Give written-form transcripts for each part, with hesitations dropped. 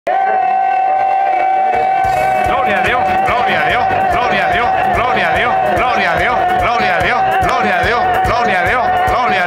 Gloria a Dios, gloria a Dios, gloria a Dios, gloria a Dios, gloria a Dios, gloria a Dios, gloria a Dios, gloria a Dios, gloria a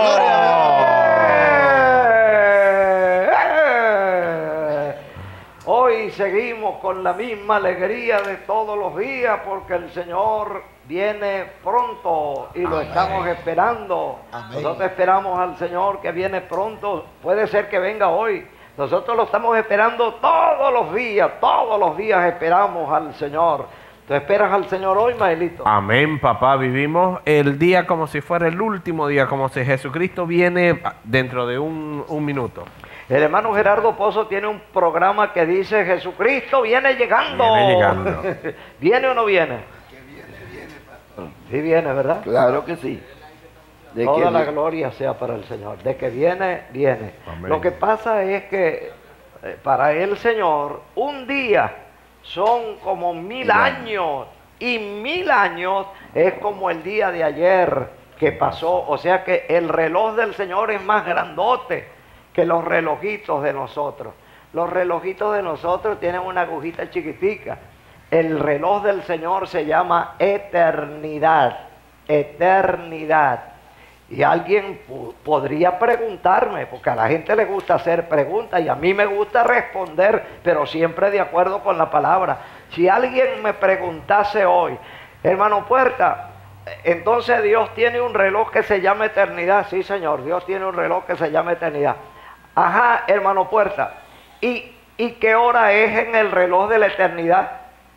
Dios. Hoy seguimos con la misma alegría de todos los días porque el Señor viene pronto y lo estamos esperando. Nosotros esperamos al Señor que viene pronto. Puede ser que venga hoy. Nosotros lo estamos esperando todos los días esperamos al Señor. ¿Tú esperas al Señor hoy, Maelito? Amén, papá. Vivimos el día como si fuera el último día, como si Jesucristo viene dentro de un minuto. El hermano Gerardo Pozo tiene un programa que dice Jesucristo viene llegando. Viene llegando. ¿Viene o no viene? Que viene, pastor. Sí viene, ¿verdad? Claro que sí. De Toda que la gloria sea para el Señor. De que viene, viene. Amén. Lo que pasa es que para el Señor un día son como 1000 años. Y 1000 años es como el día de ayer que pasó. O sea que el reloj del Señor es más grandote que los relojitos de nosotros. Los relojitos de nosotros tienen una agujita chiquitica. El reloj del Señor se llama eternidad. Eternidad. Y alguien podría preguntarme, porque a la gente le gusta hacer preguntas y a mí me gusta responder, pero siempre de acuerdo con la palabra. Si alguien me preguntase hoy, hermano Puerta, entonces Dios tiene un reloj que se llama eternidad. Sí, Señor, Dios tiene un reloj que se llama eternidad. Ajá, hermano Puerta. ¿Y qué hora es en el reloj de la eternidad?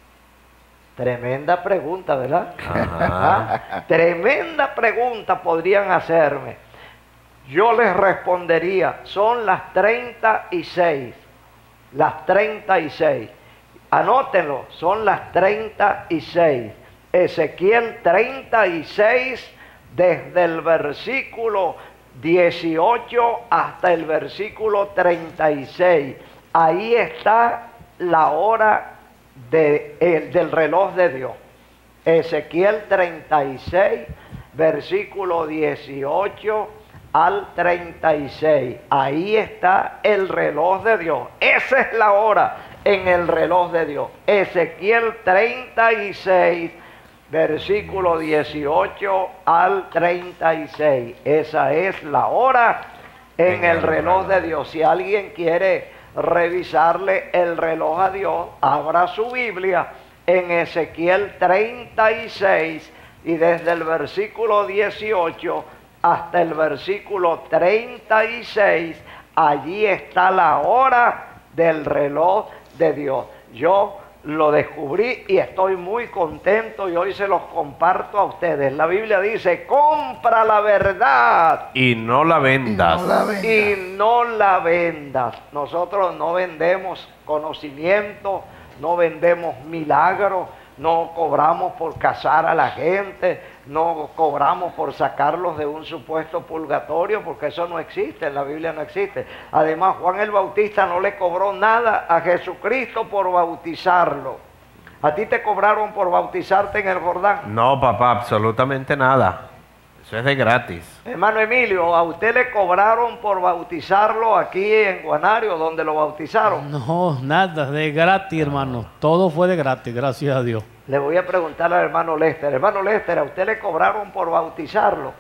Tremenda pregunta, ¿verdad? Ajá. Tremenda pregunta podrían hacerme. Yo les respondería, son las 36. Las 36. Anótenlo, son las 36. Ezequiel 36, desde el versículo 18 hasta el versículo 36. Ahí está la hora del reloj de Dios. Ezequiel 36, versículo 18 al 36. Ahí está el reloj de Dios. Esa es la hora en el reloj de Dios. Ezequiel 36, versículo 18 al 36. Esa es la hora en el reloj de Dios. Si alguien quiere revisarle el reloj a Dios, abra su Biblia en Ezequiel 36 y desde el versículo 18 hasta el versículo 36, allí está la hora del reloj de Dios. Yo lo descubrí y estoy muy contento y hoy se los comparto a ustedes. La Biblia dice, compra la verdad Y no la vendas. y no la vendas. Nosotros no vendemos conocimiento, no vendemos milagros, no cobramos por casar a la gente, no cobramos por sacarlos de un supuesto purgatorio, porque eso no existe, en la Biblia no existe. Además, Juan el Bautista no le cobró nada a Jesucristo por bautizarlo. ¿A ti te cobraron por bautizarte en el Jordán? No, papá, absolutamente nada. Eso es de gratis. Hermano Emilio, ¿a usted le cobraron por bautizarlo aquí en Guanario, donde lo bautizaron? No, nada, de gratis, hermano. Todo fue de gratis, gracias a Dios. Le voy a preguntar al hermano Lester. Hermano Lester, ¿a usted le cobraron por bautizarlo?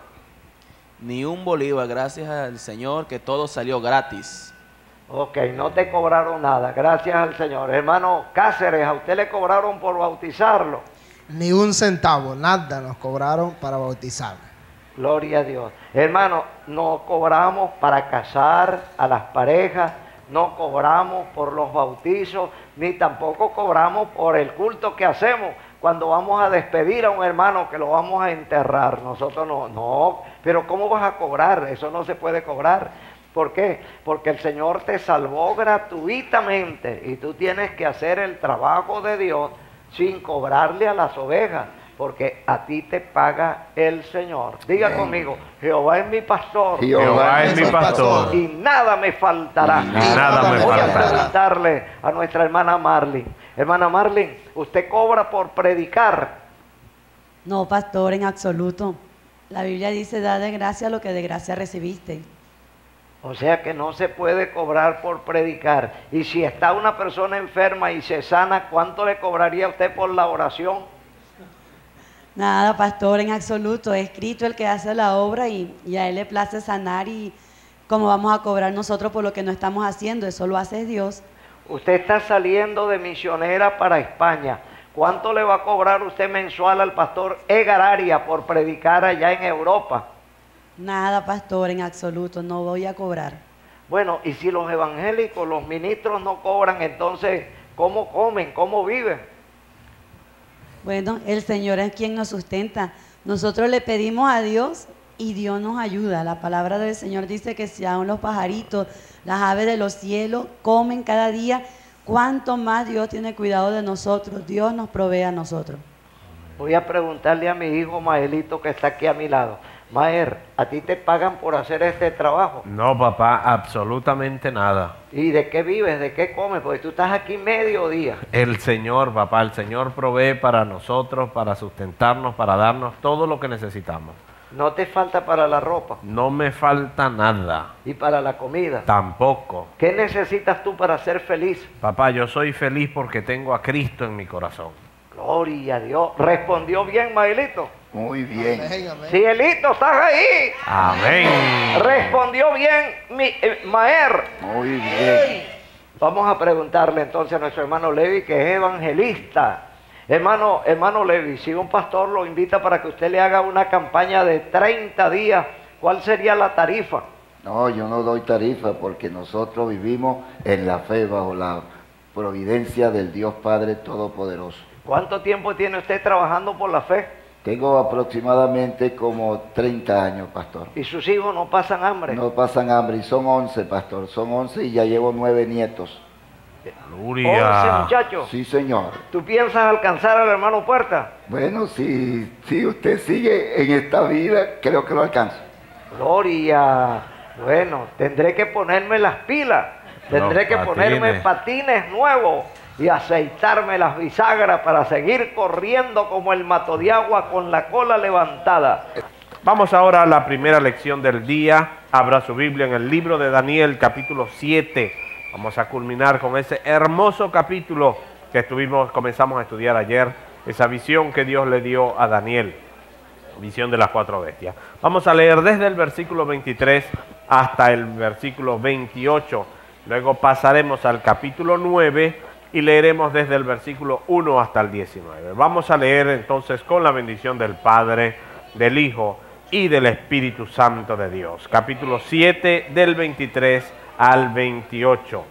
Ni un bolívar, gracias al Señor que todo salió gratis. Ok, no te cobraron nada, gracias al Señor. Hermano Cáceres, ¿a usted le cobraron por bautizarlo? Ni un centavo, nada nos cobraron para bautizarme. Gloria a Dios. Hermano, no cobramos para casar a las parejas, no cobramos por los bautizos, ni tampoco cobramos por el culto que hacemos cuando vamos a despedir a un hermano que lo vamos a enterrar. Nosotros no, pero ¿cómo vas a cobrar? Eso no se puede cobrar. ¿Por qué? Porque el Señor te salvó gratuitamente y tú tienes que hacer el trabajo de Dios sin cobrarle a las ovejas, porque a ti te paga el Señor. Diga conmigo, Jehová es mi pastor. Jehová es mi pastor. Y nada me faltará. nada me Voy a faltará. preguntarle a nuestra hermana Marlene. Hermana Marlene, ¿usted cobra por predicar? No, pastor, en absoluto. La Biblia dice, da de gracia lo que de gracia recibiste. O sea que no se puede cobrar por predicar. Y si está una persona enferma y se sana, ¿cuánto le cobraría a usted por la oración? Nada, pastor, en absoluto. Es Cristo el que hace la obra y a Él le place sanar. Y cómo vamos a cobrar nosotros por lo que no estamos haciendo, eso lo hace Dios. Usted está saliendo de misionera para España. ¿Cuánto le va a cobrar usted mensual al pastor Edgar Arias por predicar allá en Europa? Nada, pastor, en absoluto, no voy a cobrar. Bueno, y si los evangélicos, los ministros no cobran, entonces, ¿cómo comen? ¿Cómo viven? Bueno, el Señor es quien nos sustenta. Nosotros le pedimos a Dios y Dios nos ayuda. La palabra del Señor dice que si aún los pajaritos, las aves de los cielos comen cada día, cuánto más Dios tiene cuidado de nosotros. Dios nos provee a nosotros. Voy a preguntarle a mi hijo Maelito que está aquí a mi lado. Maer, ¿a ti te pagan por hacer este trabajo? No, papá, absolutamente nada. ¿Y de qué vives? ¿De qué comes? Porque tú estás aquí mediodía. El Señor, papá, el Señor provee para nosotros, para sustentarnos, para darnos todo lo que necesitamos. ¿No te falta para la ropa? No me falta nada. ¿Y para la comida? Tampoco. ¿Qué necesitas tú para ser feliz? Papá, yo soy feliz porque tengo a Cristo en mi corazón. Gloria a Dios. ¿Respondió bien, Maelito? Muy bien. Amén, amén. Cielito, ¿estás ahí? Amén. Respondió bien, Maer. Muy bien. Vamos a preguntarle entonces a nuestro hermano Levi, que es evangelista. Hermano Levi, si un pastor lo invita para que usted le haga una campaña de 30 días, ¿cuál sería la tarifa? No, yo no doy tarifa porque nosotros vivimos en la fe bajo la providencia del Dios Padre Todopoderoso. ¿Cuánto tiempo tiene usted trabajando por la fe? Tengo aproximadamente como 30 años, pastor. ¿Y sus hijos no pasan hambre? No pasan hambre y son 11, pastor. Son 11 y ya llevo 9 nietos. 11 Gloria. muchachos. Sí, señor. ¿Tú piensas alcanzar al hermano Puerta? Bueno, si usted sigue en esta vida, creo que lo alcanza. Gloria. Bueno, tendré que ponerme las pilas. Tendré que ponerme patines nuevos y aceitarme las bisagras para seguir corriendo como el mato de agua con la cola levantada. Vamos ahora a la primera lección del día. Abra su Biblia en el libro de Daniel, capítulo 7. Vamos a culminar con ese hermoso capítulo que comenzamos a estudiar ayer, esa visión que Dios le dio a Daniel, visión de las 4 bestias. Vamos a leer desde el versículo 23 hasta el versículo 28. Luego pasaremos al capítulo 9 y leeremos desde el versículo 1 hasta el 19. Vamos a leer entonces con la bendición del Padre, del Hijo y del Espíritu Santo de Dios. Capítulo 7 del 23 al 28.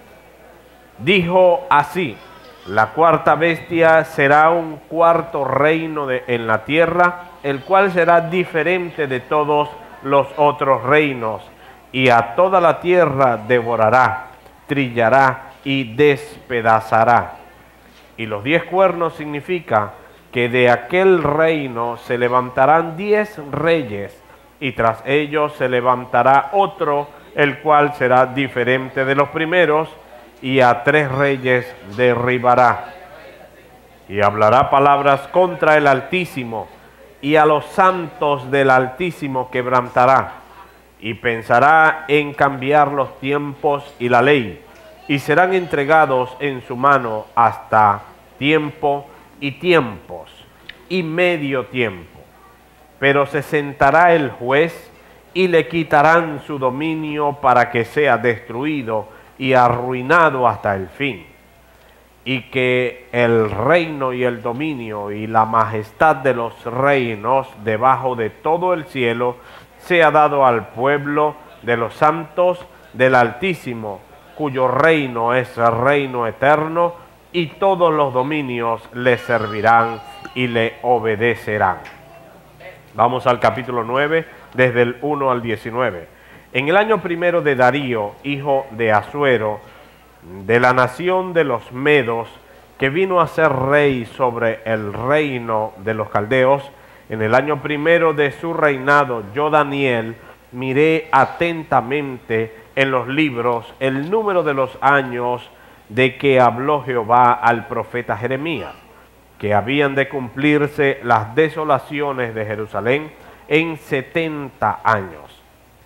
Dijo así: la cuarta bestia será un cuarto reino en la tierra, el cual será diferente de todos los otros reinos, y a toda la tierra devorará, trillará y despedazará. Y los 10 cuernos significa que de aquel reino se levantarán 10 reyes, y tras ellos se levantará otro, el cual será diferente de los primeros, y a 3 reyes derribará. Y hablará palabras contra el Altísimo, y a los santos del Altísimo quebrantará, y pensará en cambiar los tiempos y la ley, y serán entregados en su mano hasta tiempo y tiempos, y medio tiempo. Pero se sentará el juez, y le quitarán su dominio para que sea destruido y arruinado hasta el fin. Y que el reino y el dominio y la majestad de los reinos debajo de todo el cielo sea dado al pueblo de los santos del Altísimo, cuyo reino es el reino eterno, y todos los dominios le servirán y le obedecerán. Vamos al capítulo 9, desde el 1 al 19. En el año primero de Darío, hijo de Asuero, de la nación de los Medos, que vino a ser rey sobre el reino de los caldeos, en el año primero de su reinado, yo, Daniel, miré atentamente en los libros el número de los años de que habló Jehová al profeta Jeremías, que habían de cumplirse las desolaciones de Jerusalén en 70 años.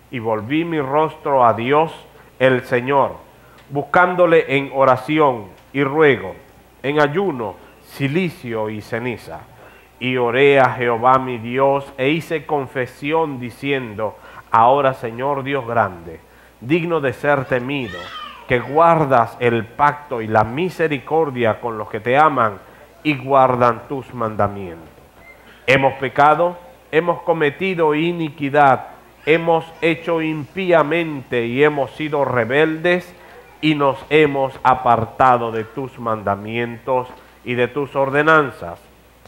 y volví mi rostro a Dios el Señor, buscándole en oración y ruego, en ayuno, cilicio y ceniza. Y oré a Jehová mi Dios e hice confesión diciendo, ahora Señor Dios grande, digno de ser temido, que guardas el pacto y la misericordia con los que te aman y guardan tus mandamientos. Hemos pecado, hemos cometido iniquidad, hemos hecho impíamente y hemos sido rebeldes y nos hemos apartado de tus mandamientos y de tus ordenanzas.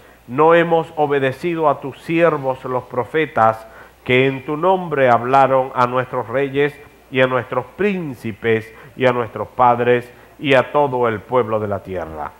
No hemos obedecido a tus siervos los profetas que en tu nombre hablaron a nuestros reyes y a nuestros príncipes y a nuestros padres y a todo el pueblo de la tierra.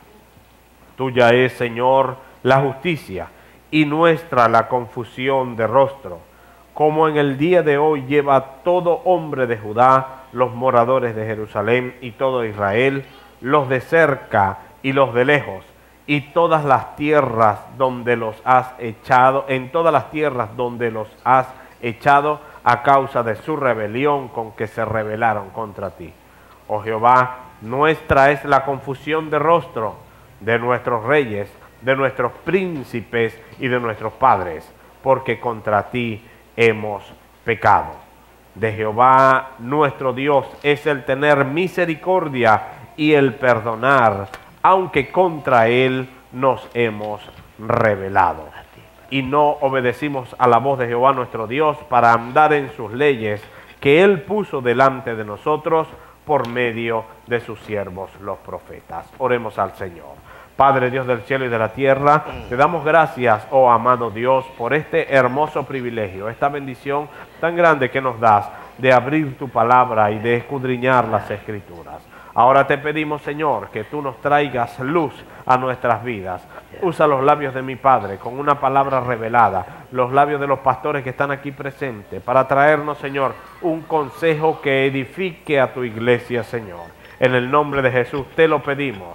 Tuya es, Señor, la justicia y nuestra la confusión de rostro, como en el día de hoy lleva todo hombre de Judá, los moradores de Jerusalén y todo Israel, los de cerca y los de lejos, y todas las tierras donde los has echado, en todas las tierras donde los has echado a causa de su rebelión con que se rebelaron contra ti. Oh Jehová, nuestra es la confusión de rostro de nuestros reyes, de nuestros príncipes y de nuestros padres, porque contra ti hemos pecado. De Jehová nuestro Dios es el tener misericordia y el perdonar, aunque contra él nos hemos rebelado. Y no obedecimos a la voz de Jehová nuestro Dios para andar en sus leyes que él puso delante de nosotros por medio de sus siervos los profetas. Oremos al Señor. Padre Dios del cielo y de la tierra, te damos gracias, oh amado Dios, por este hermoso privilegio, esta bendición tan grande que nos das de abrir tu palabra y de escudriñar las Escrituras. Ahora te pedimos, Señor, que tú nos traigas luz a nuestras vidas. Usa los labios de mi Padre con una palabra revelada, los labios de los pastores que están aquí presentes, para traernos, Señor, un consejo que edifique a tu iglesia, Señor. En el nombre de Jesús te lo pedimos.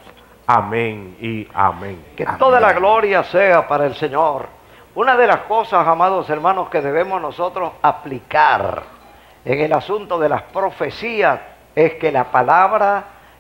Amén y amén. Que Amén. toda la gloria sea para el Señor. Una de las cosas, amados hermanos, que debemos nosotros aplicar en el asunto de las profecías es que la palabra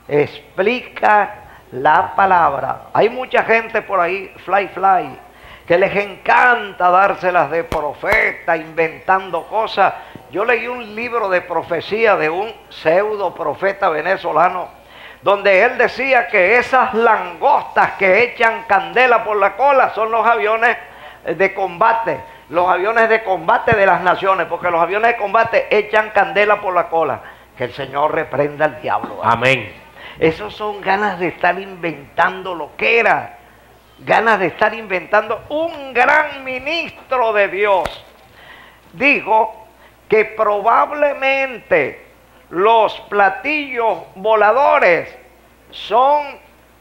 explica la palabra. Hay mucha gente por ahí, fly, que les encanta dárselas de profeta, inventando cosas. Yo leí un libro de profecía de un pseudo profeta venezolano, donde él decía que esas langostas que echan candela por la cola son los aviones de combate, los aviones de combate de las naciones, porque los aviones de combate echan candela por la cola. Que el Señor reprenda al diablo. Amén. Esos son ganas de estar inventando lo que era, ganas de estar inventando. Un gran ministro de Dios dijo que probablemente los platillos voladores son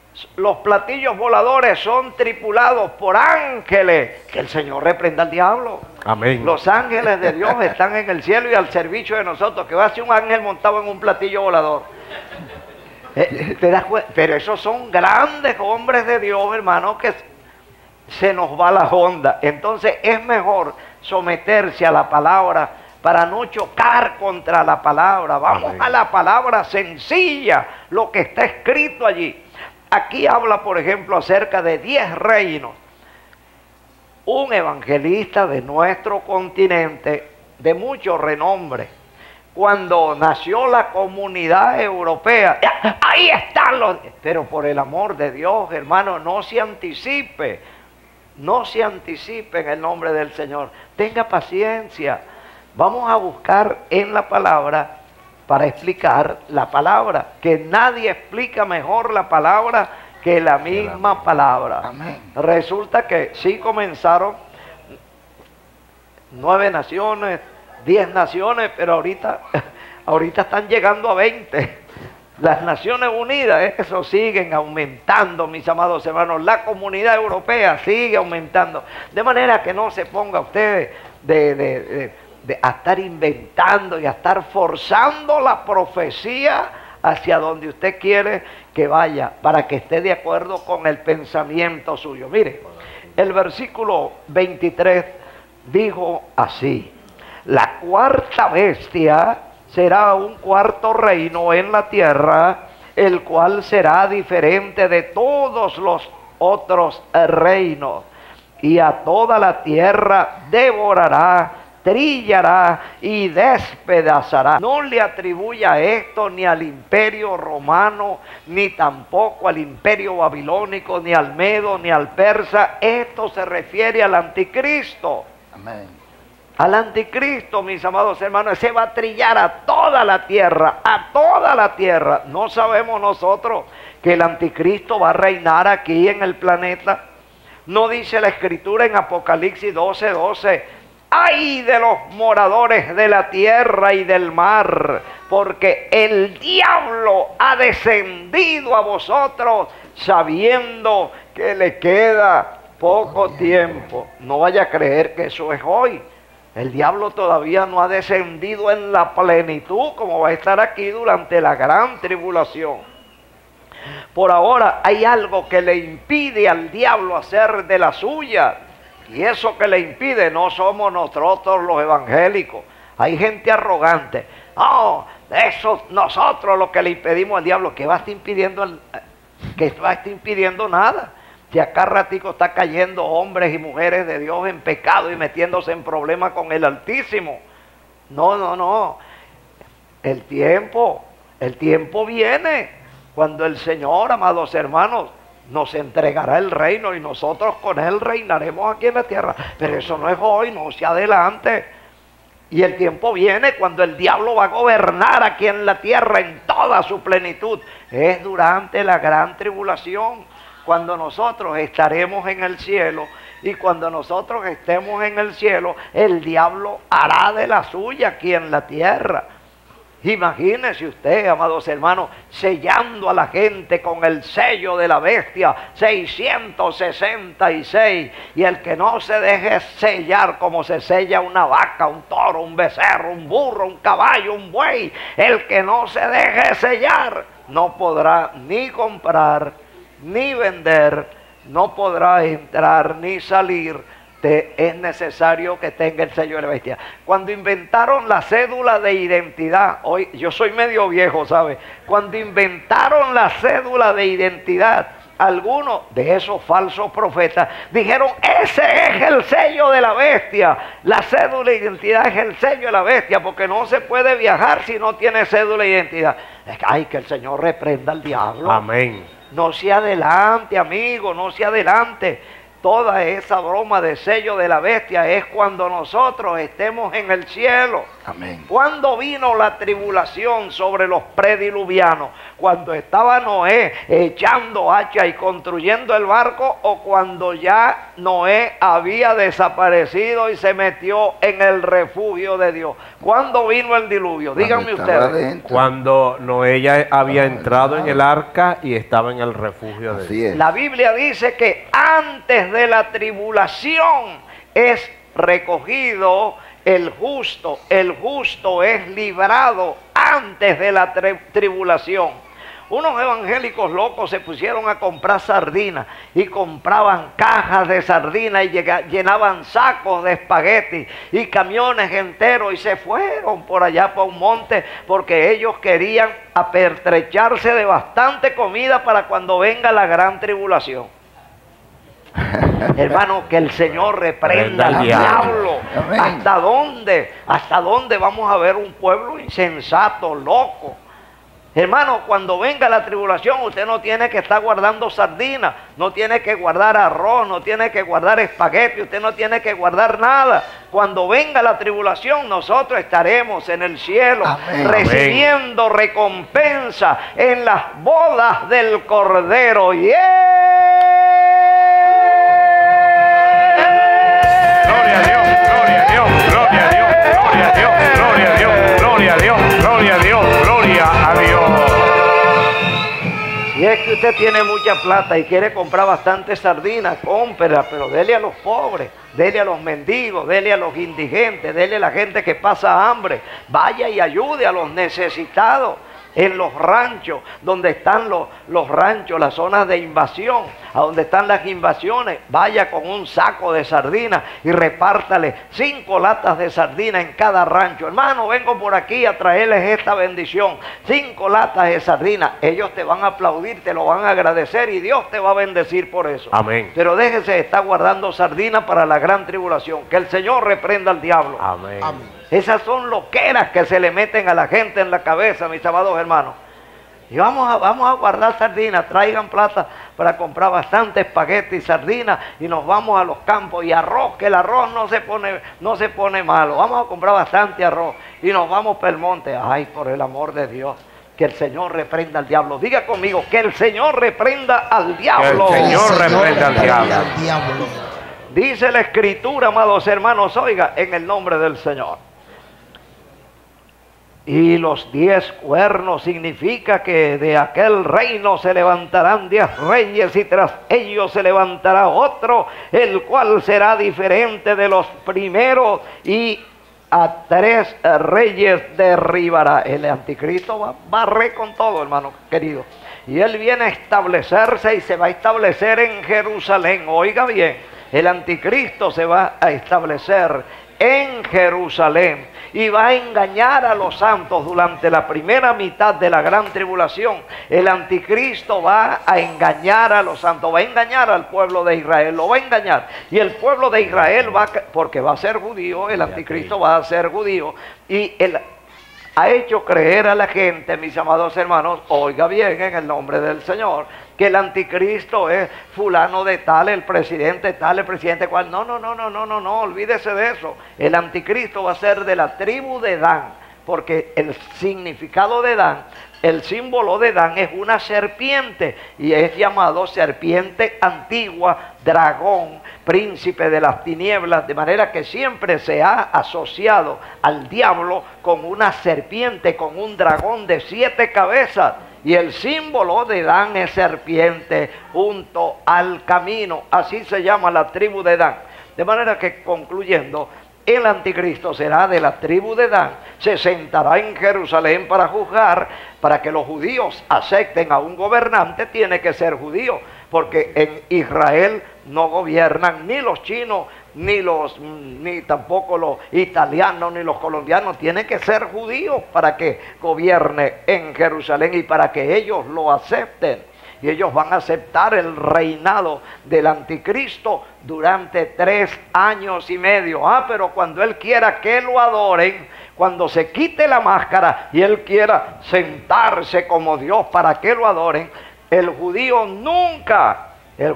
tripulados por ángeles. Que el Señor reprenda al diablo. Amén. Los ángeles de Dios están en el cielo y al servicio de nosotros. Que va a ser un ángel montado en un platillo volador. ¿Te das cuenta? Pero esos son grandes hombres de Dios, hermano, que se nos va la onda. Entonces es mejor someterse a la palabra para no chocar contra la palabra. Vamos Amén. a la palabra sencilla, lo que está escrito allí. Aquí habla, por ejemplo, acerca de 10 reinos. Un evangelista de nuestro continente, de mucho renombre, cuando nació la comunidad europea, ahí están los... Pero por el amor de Dios, hermano, no se anticipe en el nombre del Señor. Tenga paciencia. Vamos a buscar en la palabra para explicar la palabra, que nadie explica mejor la palabra que la misma palabra. Amén. Resulta que sí comenzaron 9 naciones, 10 naciones, pero ahorita están llegando a 20. Las Naciones Unidas, eso siguen aumentando, mis amados hermanos. La comunidad europea sigue aumentando. De manera que no se ponga usted a estar inventando y a estar forzando la profecía hacia donde usted quiere que vaya, para que esté de acuerdo con el pensamiento suyo. Mire, el versículo 23 dijo así: La cuarta bestia será un cuarto reino en la tierra, el cual será diferente de todos los otros reinos, y a toda la tierra devorará, trillará y despedazará. No le atribuya esto ni al imperio romano, ni tampoco al imperio babilónico, ni al medo, ni al persa. Esto se refiere al anticristo. Amén. Al anticristo, mis amados hermanos, se va a trillar a toda la tierra, a toda la tierra. No sabemos nosotros que el anticristo va a reinar aquí en el planeta. No dice la escritura en Apocalipsis 12:12, ¡ay de los moradores de la tierra y del mar! Porque el diablo ha descendido a vosotros sabiendo que le queda poco tiempo. No vaya a creer que eso es hoy. El diablo todavía no ha descendido en la plenitud como va a estar aquí durante la gran tribulación. Por ahora hay algo que le impide al diablo hacer de la suya. Y eso que le impide no somos nosotros los evangélicos. Hay gente arrogante. No, eso nosotros lo que le impedimos al diablo. ¿Qué va a estar impidiendo? Que va a estar impidiendo nada. Si acá ratico está cayendo hombres y mujeres de Dios en pecado y metiéndose en problemas con el Altísimo. No. El tiempo viene cuando el Señor, amados hermanos, nos entregará el reino y nosotros con Él reinaremos aquí en la tierra. Pero eso no es hoy, no se adelante. Y el tiempo viene cuando el diablo va a gobernar aquí en la tierra en toda su plenitud. Es durante la gran tribulación, cuando nosotros estaremos en el cielo. Y cuando nosotros estemos en el cielo, el diablo hará de la suya aquí en la tierra. Imagínese usted, amados hermanos, sellando a la gente con el sello de la bestia, 666. Y el que no se deje sellar como se sella una vaca, un toro, un becerro, un burro, un caballo, un buey, el que no se deje sellar no podrá ni comprar ni vender, no podrá entrar ni salir. Es necesario que tenga el sello de la bestia. Cuando inventaron la cédula de identidad, hoy yo soy medio viejo, ¿sabe? Cuando inventaron la cédula de identidad, algunos de esos falsos profetas dijeron, ese es el sello de la bestia. La cédula de identidad es el sello de la bestia, porque no se puede viajar si no tiene cédula de identidad. Ay, que el Señor reprenda al diablo. Amén. No se adelante, amigo, no se adelante. Toda esa broma de sello de la bestia es cuando nosotros estemos en el cielo. Amén. Cuando vino la tribulación sobre los prediluvianos, cuando estaba Noé echando hacha y construyendo el barco, o cuando ya Noé había desaparecido y se metió en el refugio de Dios. ¿Cuándo vino el diluvio? Díganme ustedes. Cuando Noé ya había entrado en el arca y estaba en el refugio de Dios. La Biblia dice que antes de la tribulación es recogido el justo. El justo es librado antes de la tribulación. Unos evangélicos locos se pusieron a comprar sardinas y compraban cajas de sardinas y llenaban sacos de espagueti y camiones enteros y se fueron por allá para un monte porque ellos querían apertrecharse de bastante comida para cuando venga la gran tribulación. Hermano, que el Señor reprenda al diablo. ¿Hasta dónde vamos a ver un pueblo insensato, loco? Hermano, cuando venga la tribulación, usted no tiene que estar guardando sardinas, no tiene que guardar arroz, no tiene que guardar espagueti, usted no tiene que guardar nada. Cuando venga la tribulación, nosotros estaremos en el cielo. Amén. Recibiendo recompensa en las bodas del Cordero. Gloria a Dios, gloria a Dios, gloria a Dios, gloria a Dios, gloria a Dios, gloria a Dios, gloria a Dios, gloria a Dios. Si es que usted tiene mucha plata y quiere comprar bastante sardinas, cómprela, pero dele a los pobres, dele a los mendigos, dele a los indigentes, dele a la gente que pasa hambre. Vaya y ayude a los necesitados en los ranchos, donde están los ranchos, las zonas de invasión. a donde están las invasiones, vaya con un saco de sardinas y repártale 5 latas de sardinas en cada rancho. Hermano, vengo por aquí a traerles esta bendición. 5 latas de sardinas. Ellos te van a aplaudir, te lo van a agradecer y Dios te va a bendecir por eso. Amén. Pero déjese de estar guardando sardinas para la gran tribulación. Que el Señor reprenda al diablo. Amén. Esas son loqueras que se le meten a la gente en la cabeza, mis amados hermanos. Y vamos a guardar sardinas, traigan plata para comprar bastante espagueti y sardinas y nos vamos a los campos y arroz, que el arroz no se pone malo. Vamos a comprar bastante arroz y nos vamos para el monte. Ay, por el amor de Dios, que el Señor reprenda al diablo. Diga conmigo, que el Señor reprenda al diablo. Que el Señor reprenda al diablo. Dice la Escritura, amados hermanos, oiga, en el nombre del Señor. Y los 10 cuernos significa que de aquel reino se levantarán 10 reyes y tras ellos se levantará otro, el cual será diferente de los primeros y a 3 reyes derribará. El anticristo va a barrer con todo, hermano querido. Y él viene a establecerse y se va a establecer en Jerusalén. Oiga bien, el anticristo se va a establecer en Jerusalén y va a engañar a los santos durante la primera mitad de la gran tribulación. El anticristo va a engañar a los santos, va a engañar al pueblo de Israel, lo va a engañar. Y el pueblo de Israel porque va a ser judío, el anticristo va a ser judío, y él ha hecho creer a la gente, mis amados hermanos, oiga bien en el nombre del Señor, que el anticristo es fulano de tal, el presidente cual. No, olvídese de eso. El anticristo va a ser de la tribu de Dan, porque el significado de Dan, el símbolo de Dan es una serpiente y es llamado serpiente antigua, dragón, príncipe de las tinieblas, de manera que siempre se ha asociado al diablo con una serpiente, con un dragón de 7 cabezas. Y el símbolo de Dan es serpiente junto al camino. Así se llama la tribu de Dan. De manera que, concluyendo, el anticristo será de la tribu de Dan. Se sentará en Jerusalén para juzgar. Para que los judíos acepten a un gobernante, tiene que ser judío. Porque en Israel no gobiernan ni los chinos, ni tampoco los italianos, ni los colombianos. Tiene que ser judíos para que gobierne en Jerusalén y para que ellos lo acepten. Y ellos van a aceptar el reinado del anticristo durante 3 años y medio. Pero cuando él quiera que lo adoren, cuando se quite la máscara y él quiera sentarse como Dios para que lo adoren, el judío nunca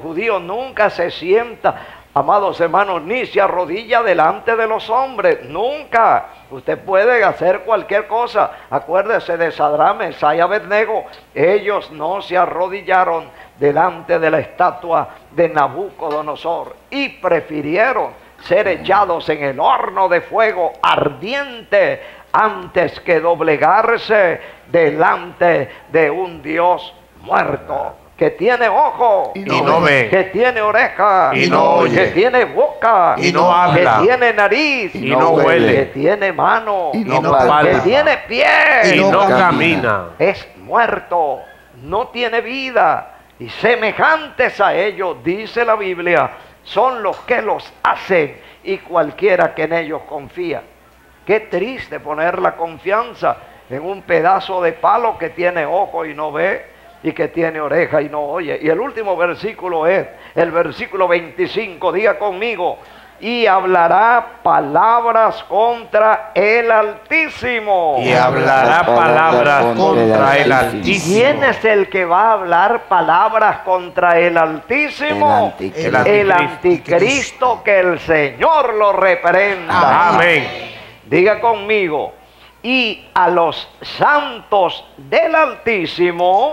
se sienta, amados hermanos, ni se arrodilla delante de los hombres, nunca. Usted puede hacer cualquier cosa. Acuérdese de Sadrach, Mesach y Abednego. Ellos no se arrodillaron delante de la estatua de Nabucodonosor y prefirieron ser echados en el horno de fuego ardiente antes que doblegarse delante de un Dios muerto, que tiene ojo y no ve, que tiene oreja y no oye, que tiene boca y no habla, que tiene nariz y no huele, que tiene mano y no que tiene pie y no camina. Es muerto, no tiene vida. Y semejantes a ellos, dice la Biblia, son los que los hacen y cualquiera que en ellos confía. Qué triste poner la confianza en un pedazo de palo que tiene ojo y no ve, y que tiene oreja y no oye. Y el último versículo es el versículo 25. Diga conmigo: y hablará palabras contra el Altísimo. Y hablará palabras contra el Altísimo. ¿Quién es el que va a hablar palabras contra el Altísimo? El anticristo, que el Señor lo reprenda. Amén. Diga conmigo: y a los santos del Altísimo,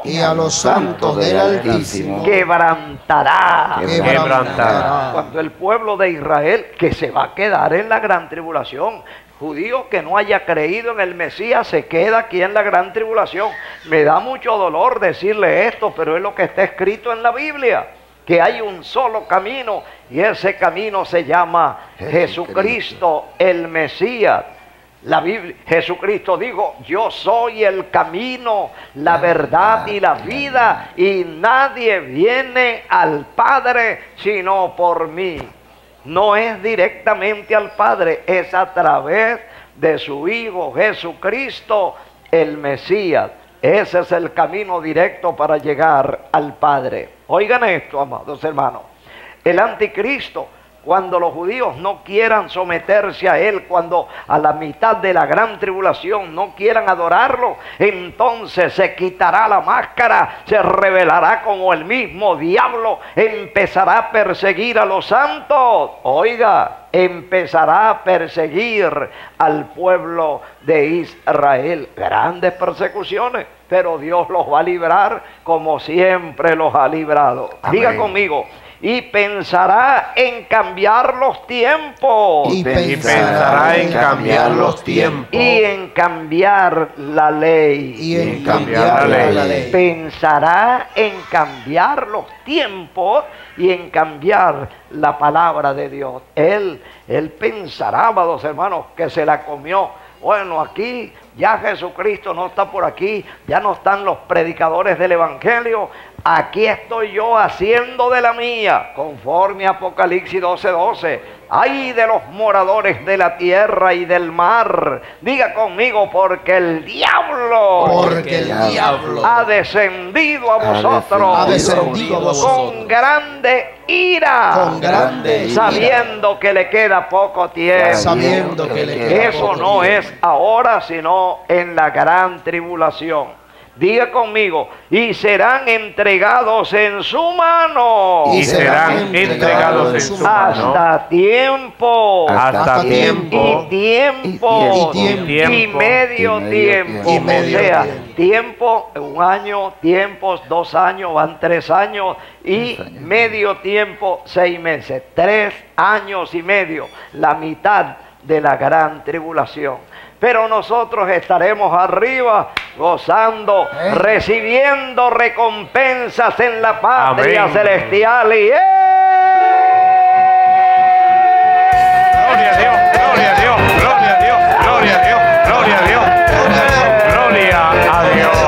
quebrantará. Cuando el pueblo de Israel, que se va a quedar en la gran tribulación, judío que no haya creído en el Mesías, se queda aquí en la gran tribulación. Me da mucho dolor decirle esto, pero es lo que está escrito en la Biblia, que hay un solo camino, y ese camino se llama Jesucristo, el Mesías. La Biblia, Jesucristo dijo, yo soy el camino, la verdad y la vida, y nadie viene al Padre sino por mí. No es directamente al Padre, es a través de su Hijo Jesucristo, el Mesías. Ese es el camino directo para llegar al Padre. Oigan esto, amados hermanos. El anticristo, cuando los judíos no quieran someterse a él, cuando a la mitad de la gran tribulación no quieran adorarlo, entonces se quitará la máscara, se revelará como el mismo diablo, empezará a perseguir a los santos. Oiga, empezará a perseguir al pueblo de Israel. Grandes persecuciones, pero Dios los va a librar como siempre los ha librado. Amén. Diga conmigo. Y pensará en cambiar los tiempos. Y pensará en cambiar los tiempos. Y en cambiar la ley. Y en cambiar la ley. Pensará en cambiar los tiempos y en cambiar la palabra de Dios. Él pensará, amados hermanos, que se la comió. Bueno, aquí ya Jesucristo no está por aquí, ya no están los predicadores del Evangelio. Aquí estoy yo haciendo de la mía, conforme a Apocalipsis 12:12. ¡Ay de los moradores de la tierra y del mar! Diga conmigo, porque el diablo ha descendido a vosotros, Ha descendido a vosotros. con grande ira, Con grande ira. sabiendo que le queda poco tiempo. Sabiendo que le queda Eso poco no tiempo. es ahora, sino en la gran tribulación. Diga conmigo, y serán entregados en su mano. Y serán entregados en su mano. Hasta tiempo. Hasta tiempo. Y tiempo. Y medio tiempo. Y medio O sea, tiempo. tiempo, un año, tiempos, 2 años, van 3 años. Y medio tiempo, 6 meses. 3 años y medio. La mitad de la gran tribulación. Pero nosotros estaremos arriba gozando, recibiendo recompensas en la patria Amén. celestial. Y Gloria a Dios, gloria a Dios, gloria a Dios, gloria a Dios, gloria a Dios, gloria a Dios.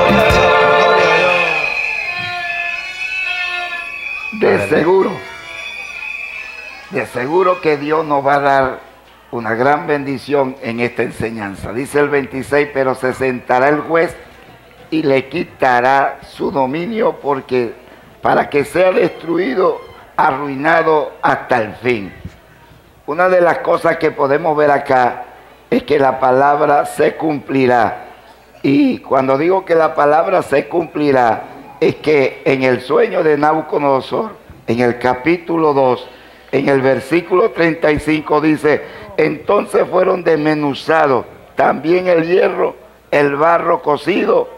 De seguro que Dios nos va a dar una gran bendición en esta enseñanza. Dice el 26, pero se sentará el juez y le quitará su dominio para que sea destruido, arruinado hasta el fin. Una de las cosas que podemos ver acá es que la palabra se cumplirá. Y cuando digo que la palabra se cumplirá, es que en el sueño de Nabucodonosor, en el capítulo 2, en el versículo 35 dice, entonces fueron desmenuzados también el hierro, el barro cocido,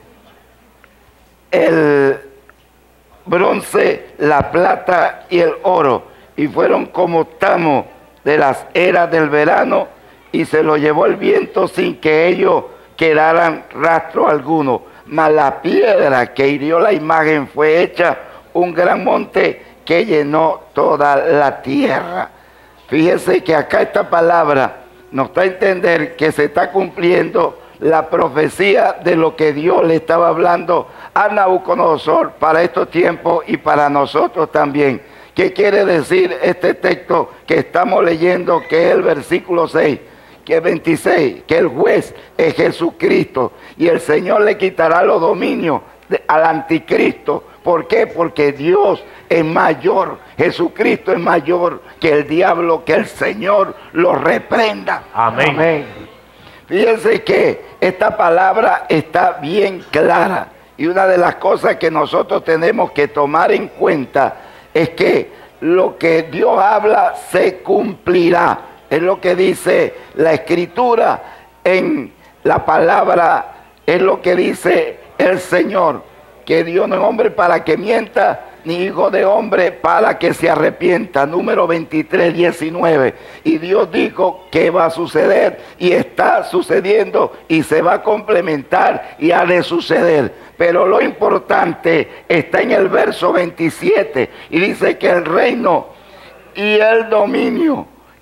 el bronce, la plata y el oro, y fueron como tamo de las eras del verano, y se lo llevó el viento sin que ellos quedaran rastro alguno. Mas la piedra que hirió la imagen fue hecha un gran monte que llenó toda la tierra. Fíjese que acá esta palabra nos da a entender que se está cumpliendo la profecía de lo que Dios le estaba hablando a Nabucodonosor para estos tiempos y para nosotros también. ¿Qué quiere decir este texto que estamos leyendo, que es el versículo 6? Que 26, que el juez es Jesucristo y el Señor le quitará los dominios al anticristo. ¿Por qué? Porque Dios es mayor, Jesucristo es mayor que el diablo, que el Señor lo reprenda. Amén. amén. Fíjense que esta palabra está bien clara, y una de las cosas que nosotros tenemos que tomar en cuenta es que lo que Dios habla se cumplirá. Es lo que dice la Escritura en la palabra, es lo que dice el Señor, que Dios no es hombre para que mienta, ni hijo de hombre para que se arrepienta. Número 23, 19. Y Dios dijo que va a suceder, y está sucediendo, y se va a complementar, y ha de suceder. Pero lo importante está en el verso 27, y dice que el reino y el dominio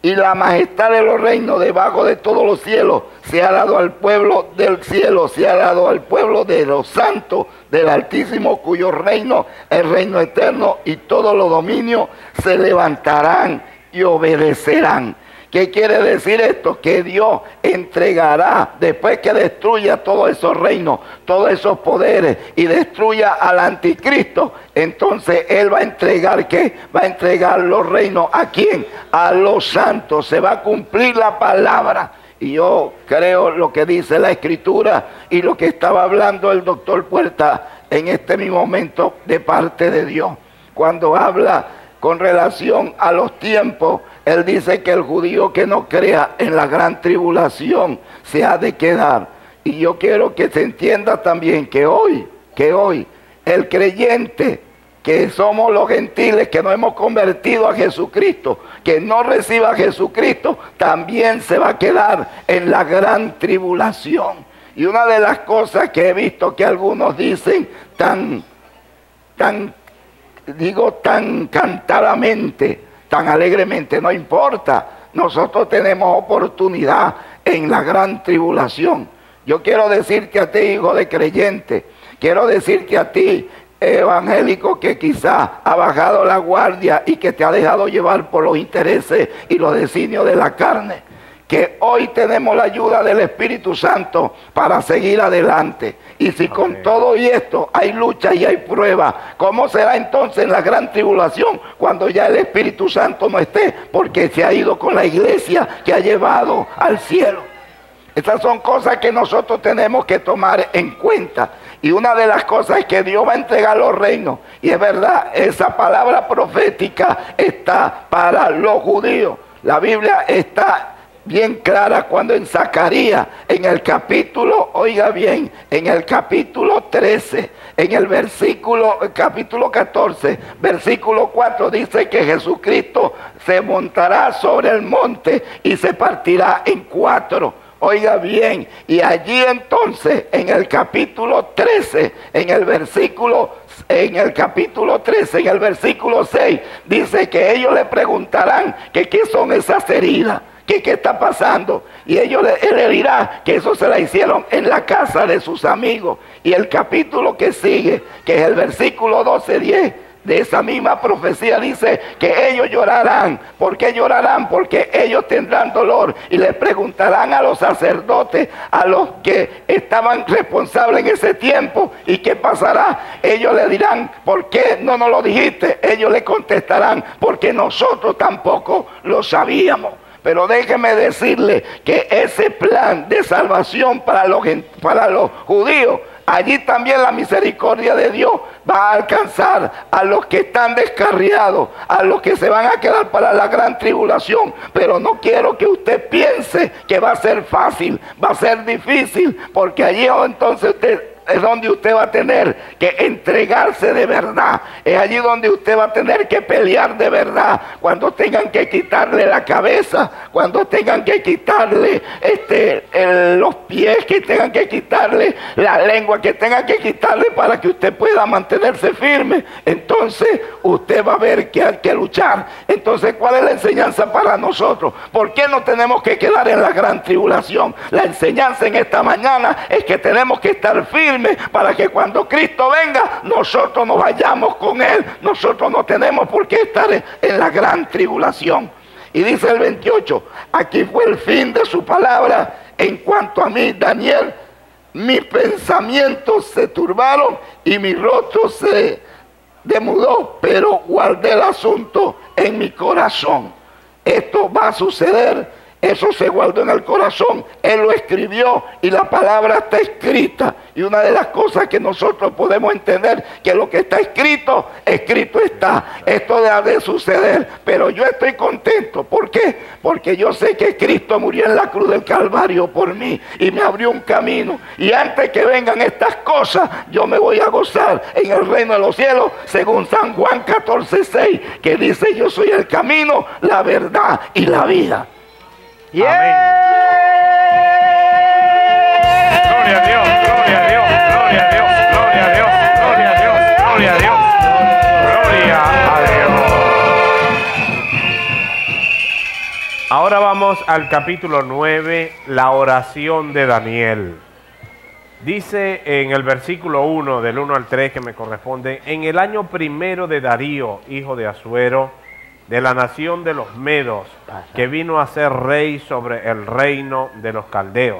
y la majestad de los reinos debajo de todos los cielos se ha dado al pueblo del cielo, se ha dado al pueblo de los santos del Altísimo, cuyo reino es reino eterno, y todos los dominios se levantarán y obedecerán. ¿Qué quiere decir esto? Que Dios entregará, después que destruya todos esos reinos, todos esos poderes y destruya al anticristo, entonces Él va a entregar, ¿qué? Va a entregar los reinos. ¿A quién? A los santos. Se va a cumplir la palabra. Y yo creo lo que dice la Escritura y lo que estaba hablando el doctor Puerta en este mismo momento de parte de Dios. Cuando habla con relación a los tiempos, él dice que el judío que no crea en la gran tribulación se ha de quedar. Y yo quiero que se entienda también que hoy, el creyente, que somos los gentiles, que nos hemos convertido a Jesucristo, que no reciba a Jesucristo, también se va a quedar en la gran tribulación. Y una de las cosas que he visto que algunos dicen tan cantadamente, tan alegremente, no importa, nosotros tenemos oportunidad en la gran tribulación. Yo quiero decirte a ti, hijo de creyente, quiero decirte a ti, evangélico, que quizás ha bajado la guardia y que te ha dejado llevar por los intereses y los designios de la carne, que hoy tenemos la ayuda del Espíritu Santo para seguir adelante. Y si con todo y esto hay lucha y hay prueba, ¿cómo será entonces en la gran tribulación cuando ya el Espíritu Santo no esté? Porque se ha ido con la iglesia que ha llevado al cielo. Estas son cosas que nosotros tenemos que tomar en cuenta. Y una de las cosas es que Dios va a entregar los reinos. Y es verdad, esa palabra profética está para los judíos. La Biblia está bien clara cuando en Zacarías, en el capítulo, oiga bien, en el capítulo 13, en el capítulo 14, versículo 4, dice que Jesucristo se montará sobre el monte y se partirá en cuatro. Oiga bien, y allí entonces en el capítulo 13, en el capítulo 13, en el versículo 6, dice que ellos le preguntarán que qué son esas heridas. ¿Qué está pasando? Y él le dirá que eso se la hicieron en la casa de sus amigos. Y el capítulo que sigue, que es el versículo 12-10 de esa misma profecía, dice que ellos llorarán. ¿Por qué llorarán? Porque ellos tendrán dolor. Y le preguntarán a los sacerdotes, a los que estaban responsables en ese tiempo, ¿y qué pasará? Ellos le dirán, ¿por qué no nos lo dijiste? Ellos le contestarán, porque nosotros tampoco lo sabíamos. Pero déjeme decirle que ese plan de salvación para los judíos, allí también la misericordia de Dios va a alcanzar a los que están descarriados, a los que se van a quedar para la gran tribulación. Pero no quiero que usted piense que va a ser fácil, va a ser difícil, porque allí entonces es donde usted va a tener que entregarse de verdad. Es allí donde usted va a tener que pelear de verdad. Cuando tengan que quitarle la cabeza, cuando tengan que quitarle los pies, que tengan que quitarle la lengua, que tengan que quitarle para que usted pueda mantenerse firme, entonces usted va a ver que hay que luchar. Entonces, ¿cuál es la enseñanza para nosotros? ¿Por qué no tenemos que quedar en la gran tribulación? La enseñanza en esta mañana es que tenemos que estar firmes para que cuando Cristo venga, nosotros nos vayamos con Él. Nosotros no tenemos por qué estar en la gran tribulación. Y dice el 28, aquí fue el fin de su palabra. En cuanto a mí, Daniel, mis pensamientos se turbaron y mi rostro se demudó, pero guardé el asunto en mi corazón. Esto va a suceder. Eso se guardó en el corazón. Él lo escribió y la palabra está escrita. Y una de las cosas que nosotros podemos entender, que lo que está escrito, escrito está. Esto ha de suceder. Pero yo estoy contento. ¿Por qué? Porque yo sé que Cristo murió en la cruz del Calvario por mí y me abrió un camino. Y antes que vengan estas cosas, yo me voy a gozar en el reino de los cielos, según San Juan 14:6, que dice: yo soy el camino, la verdad y la vida. Amén. Gloria a Dios, gloria a Dios, gloria a Dios, gloria a Dios, gloria a Dios, gloria a Dios, gloria a Dios. Ahora vamos al capítulo 9, la oración de Daniel. Dice en el versículo 1, del 1 al 3 que me corresponde: en el año primero de Darío, hijo de Asuero, de la nación de los Medos, que vino a ser rey sobre el reino de los caldeos.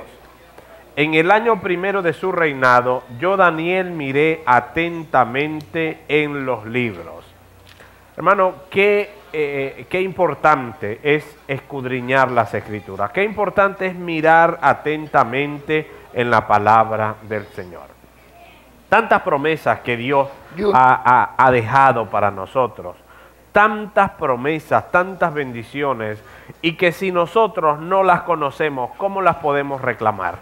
En el año primero de su reinado, yo Daniel miré atentamente en los libros. Hermano, qué importante es escudriñar las Escrituras. Qué importante es mirar atentamente en la palabra del Señor. Tantas promesas que Dios ha dejado para nosotros. Tantas promesas, tantas bendiciones, y que si nosotros no las conocemos, ¿cómo las podemos reclamar?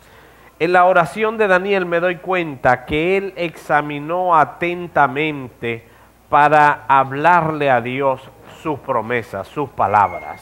En la oración de Daniel me doy cuenta que él examinó atentamente para hablarle a Dios sus promesas, sus palabras.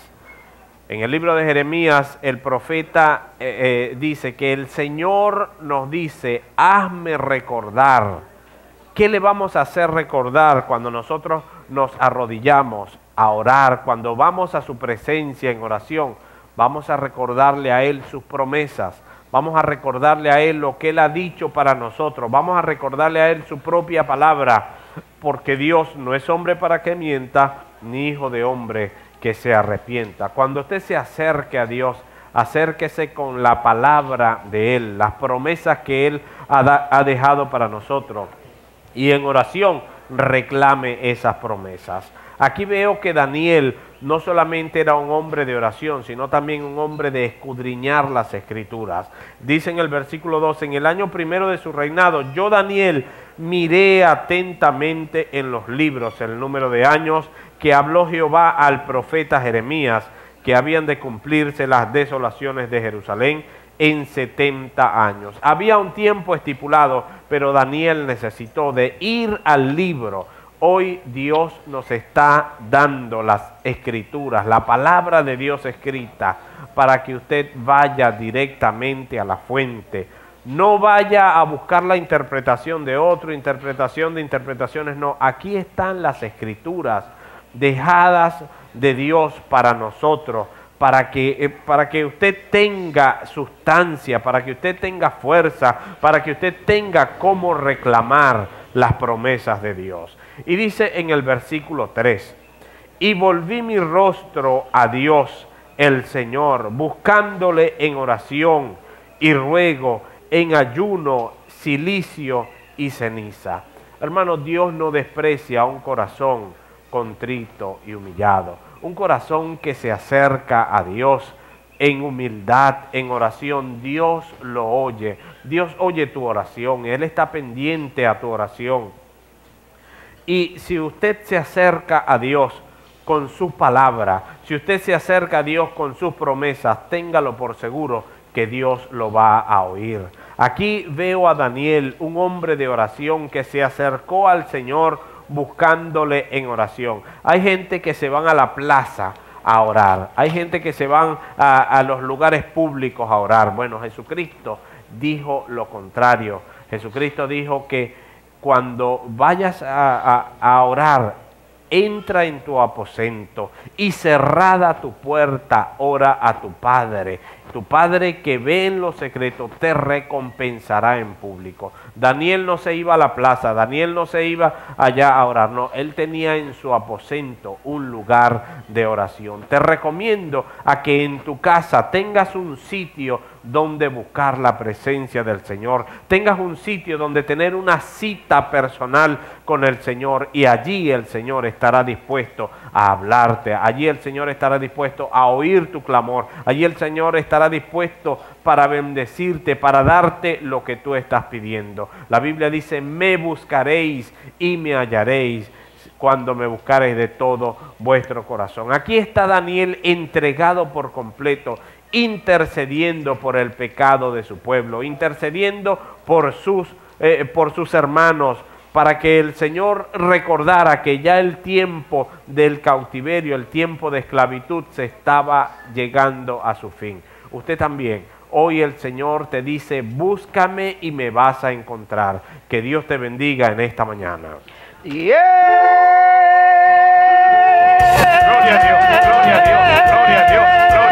En el libro de Jeremías, el profeta dice que el Señor nos dice: hazme recordar. ¿Qué le vamos a hacer recordar cuando nosotros nos arrodillamos a orar? Cuando vamos a su presencia en oración, vamos a recordarle a Él sus promesas. Vamos a recordarle a Él lo que Él ha dicho para nosotros. Vamos a recordarle a Él su propia palabra, porque Dios no es hombre para que mienta, ni hijo de hombre que se arrepienta. Cuando usted se acerque a Dios, acérquese con la palabra de Él, las promesas que Él ha dejado para nosotros, y en oración reclame esas promesas. Aquí veo que Daniel no solamente era un hombre de oración, sino también un hombre de escudriñar las Escrituras. Dice en el versículo 2: en el año primero de su reinado, yo Daniel miré atentamente en los libros el número de años que habló Jehová al profeta Jeremías, que habían de cumplirse las desolaciones de Jerusalén en 70 años. Había un tiempo estipulado, pero Daniel necesitó de ir al libro. Hoy Dios nos está dando las Escrituras, la palabra de Dios escrita, para que usted vaya directamente a la fuente. No vaya a buscar la interpretación de otro, interpretación de interpretaciones, no. Aquí están las Escrituras dejadas de Dios para nosotros, para que usted tenga sustancia, para que usted tenga fuerza, para que usted tenga cómo reclamar las promesas de Dios. Y dice en el versículo 3: y volví mi rostro a Dios el Señor, buscándole en oración y ruego, en ayuno, cilicio y ceniza. Hermano, Dios no desprecia un corazón contrito y humillado, un corazón que se acerca a Dios en humildad, en oración. Dios lo oye, Dios oye tu oración, Él está pendiente a tu oración. Y si usted se acerca a Dios con su palabra, si usted se acerca a Dios con sus promesas, téngalo por seguro que Dios lo va a oír. Aquí veo a Daniel, un hombre de oración que se acercó al Señor buscándole en oración. Hay gente que se van a la plaza a orar, hay gente que se van a los lugares públicos a orar. Bueno, Jesucristo dijo lo contrario. Jesucristo dijo que cuando vayas a orar, entra en tu aposento y cerrada tu puerta, ora a tu Padre. Tu Padre que ve en lo secreto te recompensará en público. Daniel no se iba a la plaza, Daniel no se iba allá a orar, no, él tenía en su aposento un lugar de oración. Te recomiendo a que en tu casa tengas un sitio donde buscar la presencia del Señor, tengas un sitio donde tener una cita personal con el Señor, y allí el Señor estará dispuesto a hablarte, allí el Señor estará dispuesto a oír tu clamor, allí el Señor estará dispuesto para bendecirte, para darte lo que tú estás pidiendo. La Biblia dice: me buscaréis y me hallaréis cuando me buscaréis de todo vuestro corazón. Aquí está Daniel entregado por completo, intercediendo por el pecado de su pueblo, intercediendo por sus hermanos, para que el Señor recordara que ya el tiempo del cautiverio, el tiempo de esclavitud se estaba llegando a su fin. Usted también, hoy el Señor te dice: búscame y me vas a encontrar. Que Dios te bendiga en esta mañana. Gloria a Dios, gloria a Dios, gloria a Dios, gloria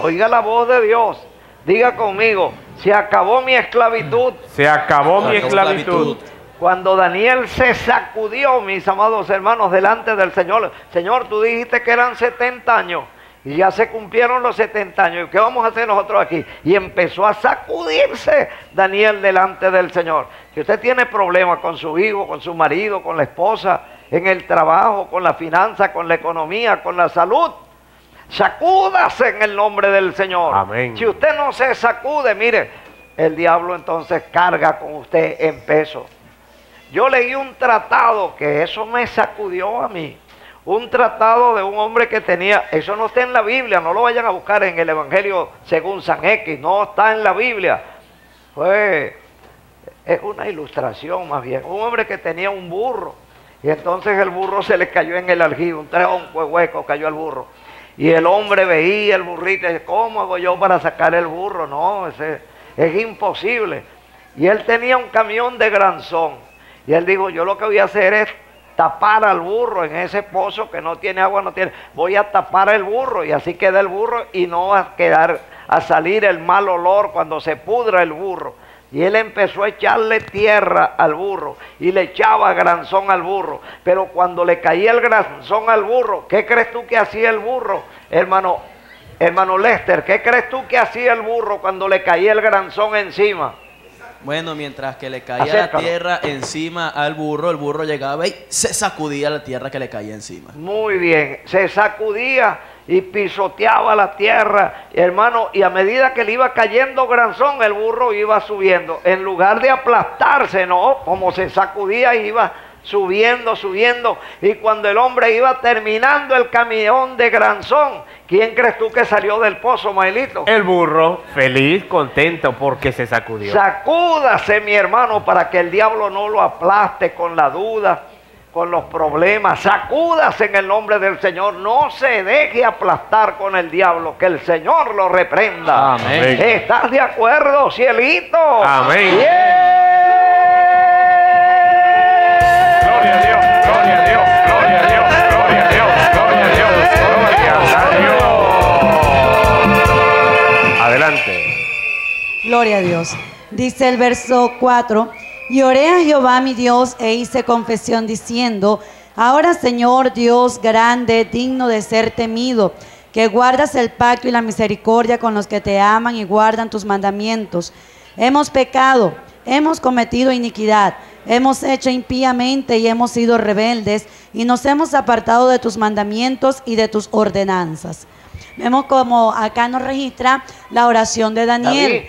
Oiga la voz de Dios. Diga conmigo, se acabó mi esclavitud. Se acabó mi esclavitud. Cuando Daniel se sacudió, mis amados hermanos, delante del Señor. Señor, tú dijiste que eran 70 años. Y ya se cumplieron los 70 años. ¿Qué vamos a hacer nosotros aquí? Y empezó a sacudirse Daniel delante del Señor. Si usted tiene problemas con su hijo, con su marido, con la esposa, en el trabajo, con la finanza, con la economía, con la salud, sacúdase en el nombre del Señor. Amén. Si usted no se sacude, mire, el diablo entonces carga con usted en peso. Yo leí un tratado que eso me sacudió a mí. Un tratado de un hombre que tenía, eso no está en la Biblia, no lo vayan a buscar en el Evangelio según San X, no está en la Biblia. Es una ilustración más bien. Un hombre que tenía un burro y entonces el burro se le cayó en el aljibe, un tronco hueco cayó al burro. Y el hombre veía el burrito y dice, ¿cómo hago yo para sacar el burro? No, es imposible. Y él tenía un camión de granzón. Y él dijo, yo lo que voy a hacer es tapar al burro en ese pozo que no tiene agua, voy a tapar el burro y así queda el burro y no va a salir el mal olor cuando se pudra el burro. Y él empezó a echarle tierra al burro y le echaba granzón al burro. Pero cuando le caía el granzón al burro, ¿qué crees tú que hacía el burro? Hermano Lester, ¿qué crees tú que hacía el burro cuando le caía el granzón encima? Bueno, mientras que le caía la tierra encima al burro, el burro llegaba y se sacudía la tierra que le caía encima. Muy bien, se sacudía y pisoteaba la tierra, hermano, y a medida que le iba cayendo granzón, el burro iba subiendo. En lugar de aplastarse, no, como se sacudía, iba subiendo, y cuando el hombre iba terminando el camión de granzón, ¿quién crees tú que salió del pozo, Maelito? El burro, feliz, contento porque se sacudió. Sacúdase, mi hermano, para que el diablo no lo aplaste con la duda, con los problemas. Sacúdase en el nombre del Señor. No se deje aplastar con el diablo, que el Señor lo reprenda. Amén. ¿Estás de acuerdo, cielito? Amén. Gloria a Dios, gloria a Dios, gloria a Dios, gloria a Dios, gloria a Dios, gloria a Dios. Adelante. Gloria a Dios. Dice el verso 4, y oré a Jehová mi Dios e hice confesión diciendo, ahora Señor Dios grande, digno de ser temido, que guardas el pacto y la misericordia con los que te aman y guardan tus mandamientos. Hemos pecado, hemos cometido iniquidad, hemos hecho impíamente y hemos sido rebeldes y nos hemos apartado de tus mandamientos y de tus ordenanzas. Vemos como acá nos registra la oración de Daniel.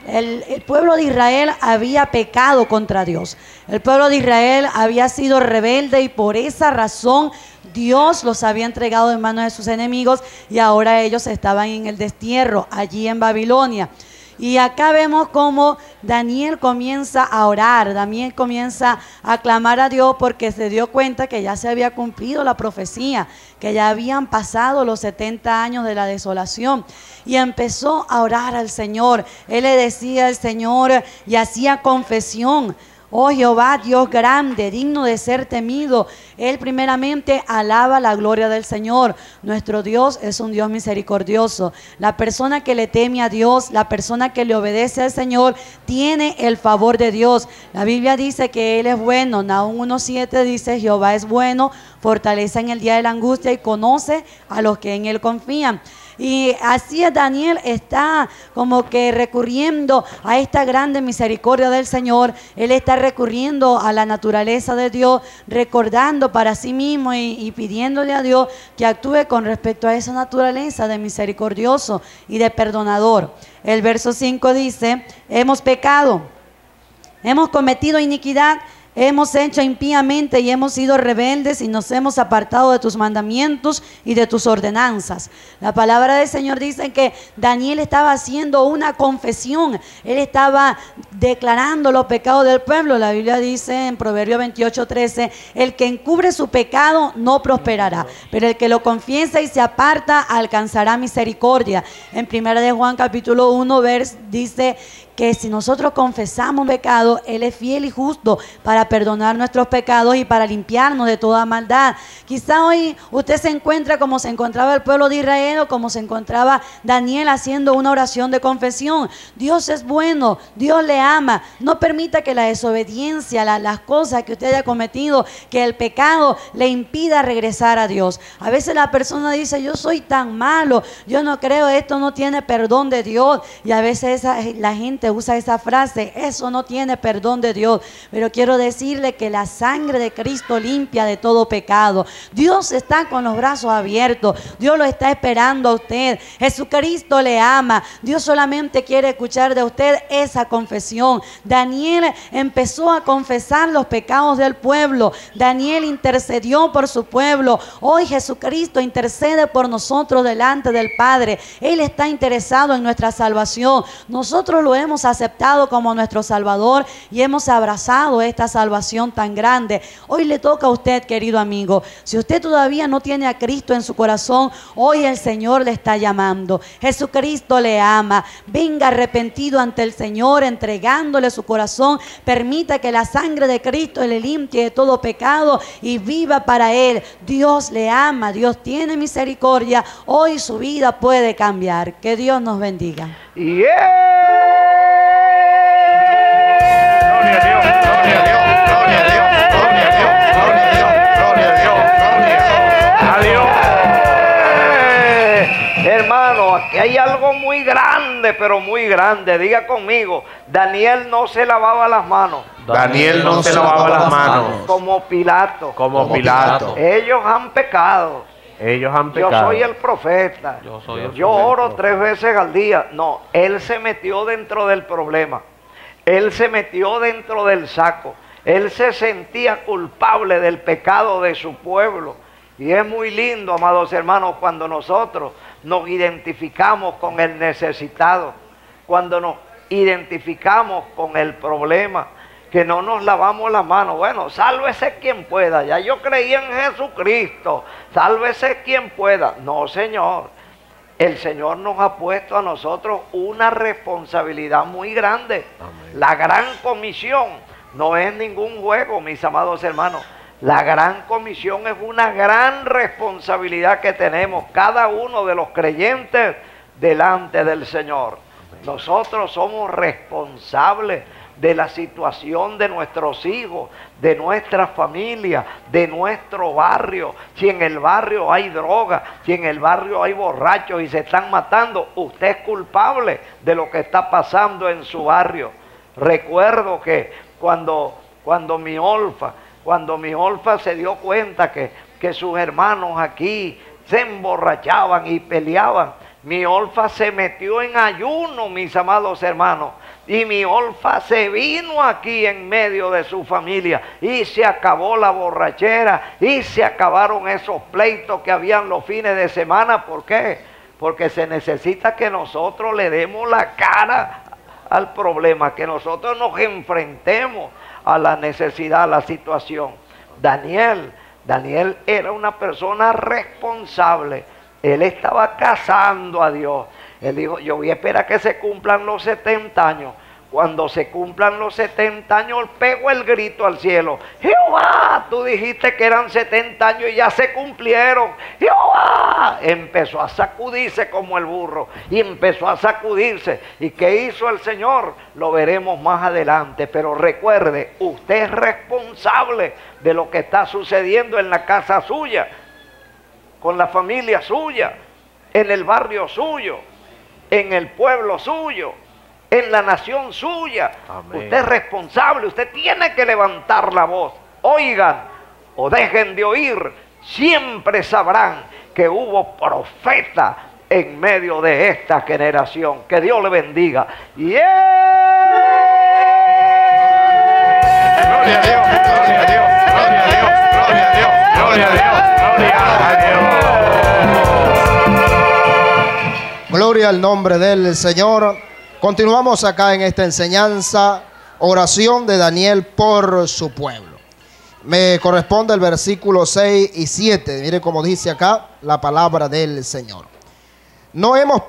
El pueblo de Israel había pecado contra Dios. El pueblo de Israel había sido rebelde y por esa razón Dios los había entregado en manos de sus enemigos y ahora ellos estaban en el destierro allí en Babilonia. Y acá vemos cómo Daniel comienza a orar, Daniel comienza a clamar a Dios porque se dio cuenta que ya se había cumplido la profecía, que ya habían pasado los 70 años de la desolación. Y empezó a orar al Señor. Él le decía al Señor y hacía confesión. Oh Jehová, Dios grande, digno de ser temido. Él primeramente alaba la gloria del Señor. Nuestro Dios es un Dios misericordioso. La persona que le teme a Dios, la persona que le obedece al Señor, tiene el favor de Dios. La Biblia dice que Él es bueno. Nahum 1:7 dice, Jehová es bueno, fortaleza en el día de la angustia y conoce a los que en Él confían. Y así Daniel está como que recurriendo a esta grande misericordia del Señor. Él está recurriendo a la naturaleza de Dios, recordando para sí mismo y pidiéndole a Dios que actúe con respecto a esa naturaleza de misericordioso y de perdonador. El verso 5 dice, hemos pecado, hemos cometido iniquidad, hemos hecho impíamente y hemos sido rebeldes y nos hemos apartado de tus mandamientos y de tus ordenanzas. La palabra del Señor dice que Daniel estaba haciendo una confesión. Él estaba declarando los pecados del pueblo. La Biblia dice en Proverbios 28:13, el que encubre su pecado no prosperará, pero el que lo confiesa y se aparta alcanzará misericordia. En 1 de Juan capítulo 1 dice que si nosotros confesamos pecado, Él es fiel y justo para perdonar nuestros pecados y para limpiarnos de toda maldad. Quizá hoy usted se encuentra como se encontraba el pueblo de Israel o como se encontraba Daniel haciendo una oración de confesión. Dios es bueno, Dios le ama. No permita que la desobediencia, las cosas que usted haya cometido, que el pecado le impida regresar a Dios. A veces la persona dice, yo soy tan malo, yo no creo, esto no tiene perdón de Dios. Y a veces la gente usa esa frase, eso no tiene perdón de Dios. Pero quiero decirle que la sangre de Cristo limpia de todo pecado. Dios está con los brazos abiertos, Dios lo está esperando a usted. Jesucristo le ama, Dios solamente quiere escuchar de usted esa confesión. Daniel empezó a confesar los pecados del pueblo. Daniel intercedió por su pueblo. Hoy Jesucristo intercede por nosotros delante del Padre. Él está interesado en nuestra salvación. Nosotros lo hemos aceptado como nuestro Salvador y hemos abrazado esta salvación tan grande. Hoy le toca a usted, querido amigo. Si usted todavía no tiene a Cristo en su corazón, hoy el Señor le está llamando. Jesucristo le ama. Venga arrepentido ante el Señor, entregándole su corazón. Permita que la sangre de Cristo le limpie de todo pecado y viva para Él. Dios le ama, Dios tiene misericordia. Hoy su vida puede cambiar. Que Dios nos bendiga. Gloria a Dios, gloria a Dios, gloria a Dios, gloria a Dios, gloria a Dios, gloria a Dios, gloria a Dios. Hermano, aquí hay algo muy grande, pero muy grande. Diga conmigo, Daniel no se lavaba las manos. Daniel no se lavaba las manos. Como Pilato. Como Pilato. Ellos han pecado. Ellos han Yo pecado. soy el profeta. Yo profeta. oro 3 veces al día. No, él se metió dentro del problema. Él se metió dentro del saco. Él se sentía culpable del pecado de su pueblo. Y es muy lindo, amados hermanos, cuando nosotros nos identificamos con el necesitado, cuando nos identificamos con el problema, que no nos lavamos las manos. Bueno, sálvese quien pueda. Ya yo creí en Jesucristo. Sálvese quien pueda. No, Señor. El Señor nos ha puesto a nosotros una responsabilidad muy grande. Amén. La gran comisión no es ningún juego, mis amados hermanos. La gran comisión es una gran responsabilidad que tenemos cada uno de los creyentes delante del Señor. Amén. Nosotros somos responsables de la situación de nuestros hijos, de nuestra familia, de nuestro barrio. Si en el barrio hay droga, si en el barrio hay borrachos y se están matando, usted es culpable de lo que está pasando en su barrio. Recuerdo que cuando mi Olfa se dio cuenta que sus hermanos aquí se emborrachaban y peleaban, mi Olfa se metió en ayuno, mis amados hermanos. Y mi Olfa se vino aquí en medio de su familia y se acabó la borrachera y se acabaron esos pleitos que habían los fines de semana. ¿Por qué? Porque se necesita que nosotros le demos la cara al problema, que nosotros nos enfrentemos a la necesidad, a la situación. Daniel era una persona responsable. Él estaba cazando a Dios. Él dijo, yo voy a esperar que se cumplan los 70 años. Cuando se cumplan los 70 años, pego el grito al cielo. Jehová, tú dijiste que eran 70 años y ya se cumplieron. Jehová, empezó a sacudirse como el burro. Y empezó a sacudirse. ¿Y qué hizo el Señor? Lo veremos más adelante. Pero recuerde, usted es responsable de lo que está sucediendo en la casa suya, con la familia suya, en el barrio suyo, en el pueblo suyo, en la nación suya. Amén. Usted es responsable, usted tiene que levantar la voz. Oigan o dejen de oír, siempre sabrán que hubo profeta en medio de esta generación. Que Dios le bendiga. Gloria a Dios, gloria a Dios, gloria a Dios, gloria a Dios, gloria a Dios, gloria a Dios. Gloria al nombre del Señor. Continuamos acá en esta enseñanza, oración de Daniel por su pueblo. Me corresponde el versículo 6 y 7. Mire cómo dice acá la palabra del Señor. no hemos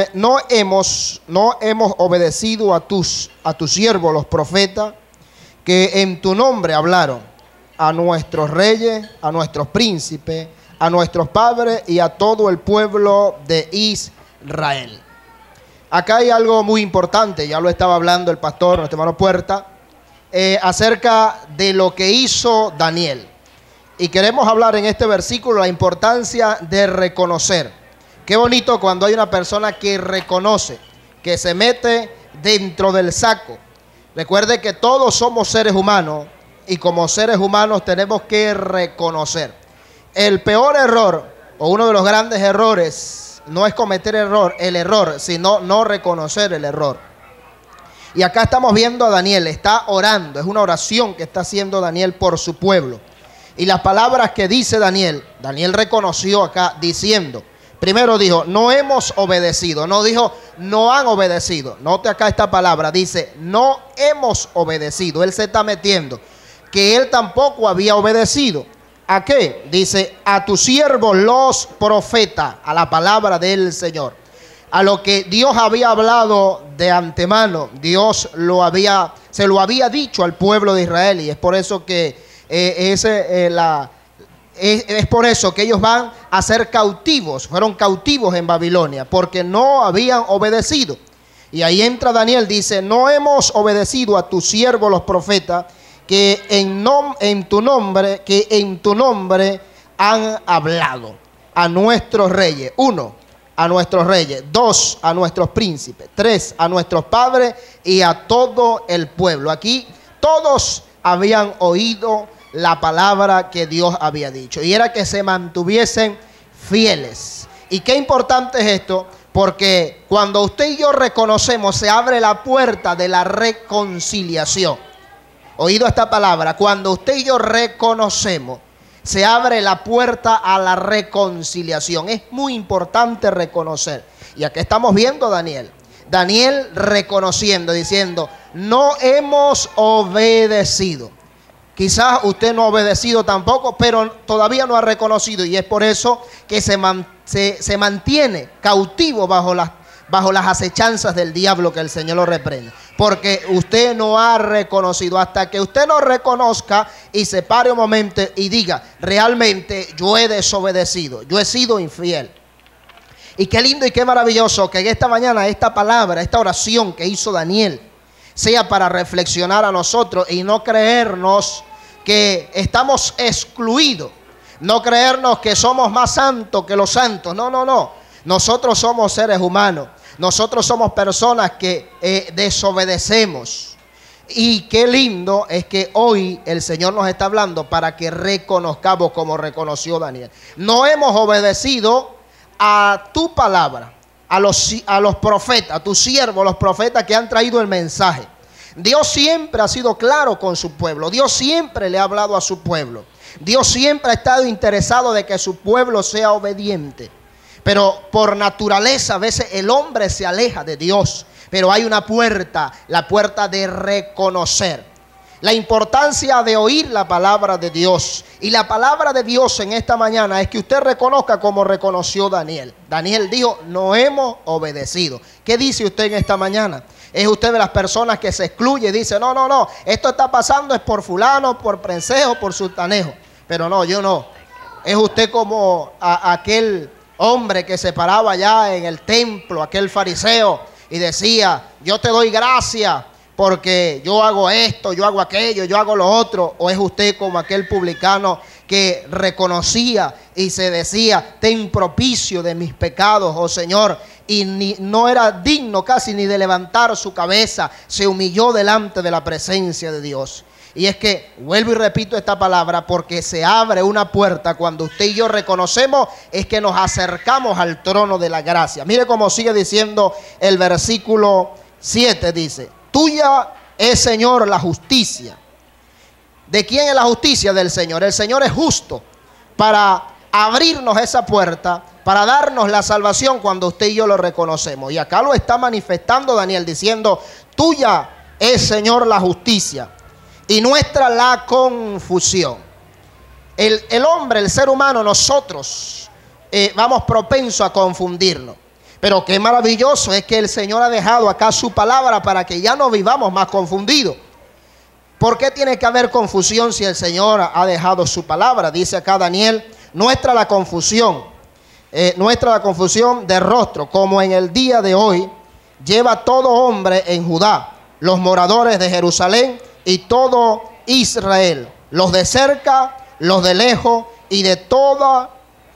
obedecido a tus siervos los profetas, que en tu nombre hablaron a nuestros reyes, a nuestros príncipes, a nuestros padres y a todo el pueblo de Israel. Acá hay algo muy importante, ya lo estaba hablando el pastor, nuestro hermano Puerta, acerca de lo que hizo Daniel. Y queremos hablar en este versículo la importancia de reconocer. Qué bonito cuando hay una persona que reconoce, que se mete dentro del saco. Recuerde que todos somos seres humanos y como seres humanos tenemos que reconocer. El peor error, o uno de los grandes errores, no es cometer el error, sino no reconocer el error. Y acá estamos viendo a Daniel, está orando, es una oración que está haciendo Daniel por su pueblo. Y las palabras que dice Daniel reconoció acá diciendo, primero dijo, no hemos obedecido, no dijo, no han obedecido. Note acá esta palabra, dice, no hemos obedecido. Él se está metiendo, que él tampoco había obedecido. ¿A qué? Dice, a tus siervos los profetas, a la palabra del Señor. A lo que Dios había hablado de antemano, Dios se lo había dicho al pueblo de Israel, y es por eso que es por eso que ellos van a ser cautivos, fueron cautivos en Babilonia, porque no habían obedecido. Y ahí entra Daniel, dice, no hemos obedecido a tus siervos los profetas, que en tu nombre han hablado a nuestros reyes. 1, a nuestros reyes. 2, a nuestros príncipes. 3, a nuestros padres y a todo el pueblo. Aquí todos habían oído la palabra que Dios había dicho, y era que se mantuviesen fieles. Y qué importante es esto, porque cuando usted y yo reconocemos, se abre la puerta de la reconciliación. Oído esta palabra, cuando usted y yo reconocemos, se abre la puerta a la reconciliación. Es muy importante reconocer. Y aquí estamos viendo a Daniel reconociendo, diciendo, no hemos obedecido. Quizás usted no ha obedecido tampoco, pero todavía no ha reconocido, y es por eso que se mantiene cautivo bajo las acechanzas del diablo, que el Señor lo reprende. Porque usted no ha reconocido. Hasta que usted no reconozca y se pare un momento y diga, realmente yo he desobedecido, yo he sido infiel. Y qué lindo y qué maravilloso que en esta mañana esta palabra, esta oración que hizo Daniel, sea para reflexionar a nosotros y no creernos que estamos excluidos, no creernos que somos más santos que los santos. No. Nosotros somos seres humanos, nosotros somos personas que desobedecemos. Y qué lindo es que hoy el Señor nos está hablando para que reconozcamos como reconoció Daniel. No hemos obedecido a tu palabra, a los profetas, a tus siervos, los profetas que han traído el mensaje. Dios siempre ha sido claro con su pueblo. Dios siempre le ha hablado a su pueblo. Dios siempre ha estado interesado de que su pueblo sea obediente. Pero por naturaleza a veces el hombre se aleja de Dios. Pero hay una puerta, la puerta de reconocer. La importancia de oír la palabra de Dios. Y la palabra de Dios en esta mañana es que usted reconozca como reconoció Daniel. Daniel dijo, no hemos obedecido. ¿Qué dice usted en esta mañana? ¿Es usted de las personas que se excluye y dice, no, esto está pasando es por fulano, por prensejo, por sultanejo? Pero no, yo no. Es usted como aquel hombre que se paraba allá en el templo, aquel fariseo, y decía, yo te doy gracias porque yo hago esto, yo hago aquello, yo hago lo otro. ¿O es usted como aquel publicano que reconocía y se decía, ten propicio de mis pecados, oh Señor? Y no era digno casi ni de levantar su cabeza, se humilló delante de la presencia de Dios. Y es que, vuelvo y repito esta palabra, porque se abre una puerta cuando usted y yo reconocemos, es que nos acercamos al trono de la gracia. Mire cómo sigue diciendo el versículo 7, dice, tuya es, Señor, la justicia. ¿De quién es la justicia? Del Señor. El Señor es justo para abrirnos esa puerta, para darnos la salvación cuando usted y yo lo reconocemos. Y acá lo está manifestando Daniel diciendo, tuya es, Señor, la justicia y nuestra la confusión. El hombre, el ser humano, nosotros vamos propensos a confundirnos. Pero qué maravilloso es que el Señor ha dejado acá su palabra para que ya no vivamos más confundidos. ¿Por qué tiene que haber confusión si el Señor ha dejado su palabra? Dice acá Daniel, nuestra la confusión de rostro, como en el día de hoy, lleva todo hombre en Judá, los moradores de Jerusalén y todo Israel, los de cerca, los de lejos y de toda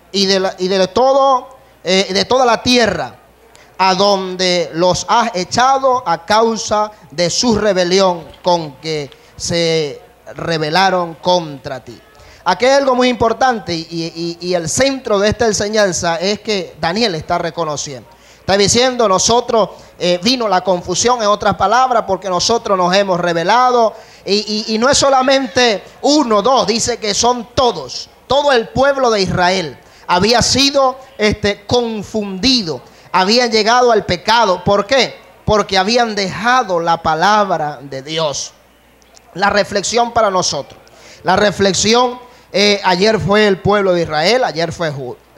la tierra, a donde los has echado a causa de su rebelión con que se rebelaron contra ti. Aquí hay algo muy importante y el centro de esta enseñanza es que Daniel está reconociendo. Está diciendo, nosotros vino la confusión, en otras palabras, porque nosotros nos hemos rebelado. Y no es solamente uno, dos, dice que son todos. Todo el pueblo de Israel había sido confundido. Habían llegado al pecado. ¿Por qué? Porque habían dejado la palabra de Dios. La reflexión para nosotros. La reflexión, ayer fue el pueblo de Israel, ayer fue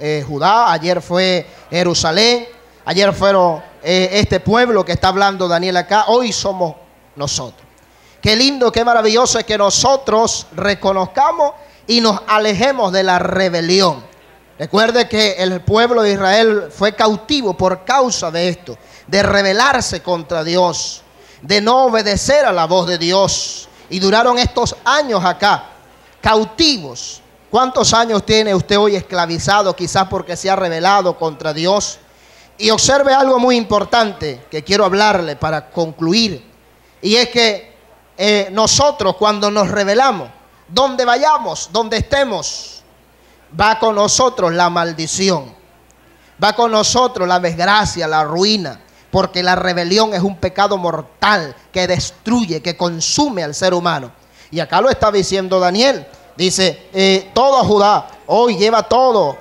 Judá, ayer fue Jerusalén, ayer fueron este pueblo que está hablando Daniel acá, hoy somos nosotros. Qué lindo, qué maravilloso es que nosotros reconozcamos y nos alejemos de la rebelión. Recuerde que el pueblo de Israel fue cautivo por causa de esto, de rebelarse contra Dios, de no obedecer a la voz de Dios. Y duraron estos años acá, cautivos. ¿Cuántos años tiene usted hoy esclavizado? Quizás porque se ha rebelado contra Dios. Y observe algo muy importante que quiero hablarle para concluir. Y es que nosotros cuando nos rebelamos, donde vayamos, donde estemos, va con nosotros la maldición. Va con nosotros la desgracia, la ruina. Porque la rebelión es un pecado mortal que destruye, que consume al ser humano. Y acá lo está diciendo Daniel. Dice, todo Judá, hoy lleva todo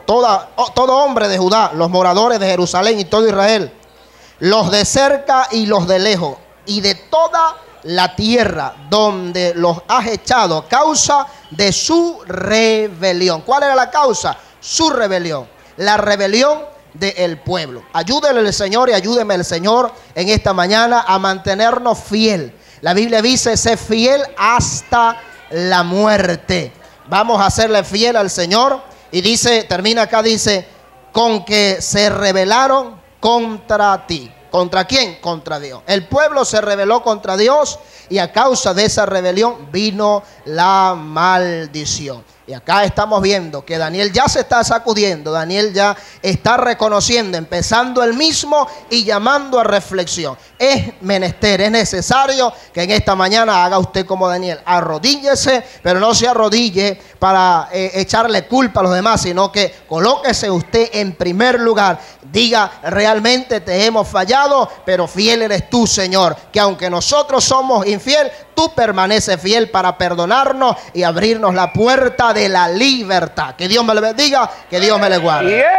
hombre de Judá, los moradores de Jerusalén y todo Israel, los de cerca y los de lejos, y de toda la tierra donde los has echado a causa de su rebelión. ¿Cuál era la causa? Su rebelión. La rebelión del pueblo. Ayúdele el Señor y ayúdeme el Señor en esta mañana a mantenernos fiel. La Biblia dice, sé fiel hasta la muerte. Vamos a serle fiel al Señor. Y dice, termina acá, dice, con que se rebelaron contra ti. ¿Contra quién? Contra Dios. El pueblo se rebeló contra Dios y a causa de esa rebelión vino la maldición. Y acá estamos viendo que Daniel ya se está sacudiendo, Daniel ya está reconociendo, empezando él mismo y llamando a reflexión. Es menester, es necesario que en esta mañana haga usted como Daniel, arrodíllese, pero no se arrodille para echarle culpa a los demás, sino que colóquese usted en primer lugar. Diga, realmente te hemos fallado, pero fiel eres tú, Señor, que aunque nosotros somos infiel, tú permaneces fiel para perdonarnos y abrirnos la puerta de la libertad. Que Dios me le bendiga, que Dios me le guarde. Yeah.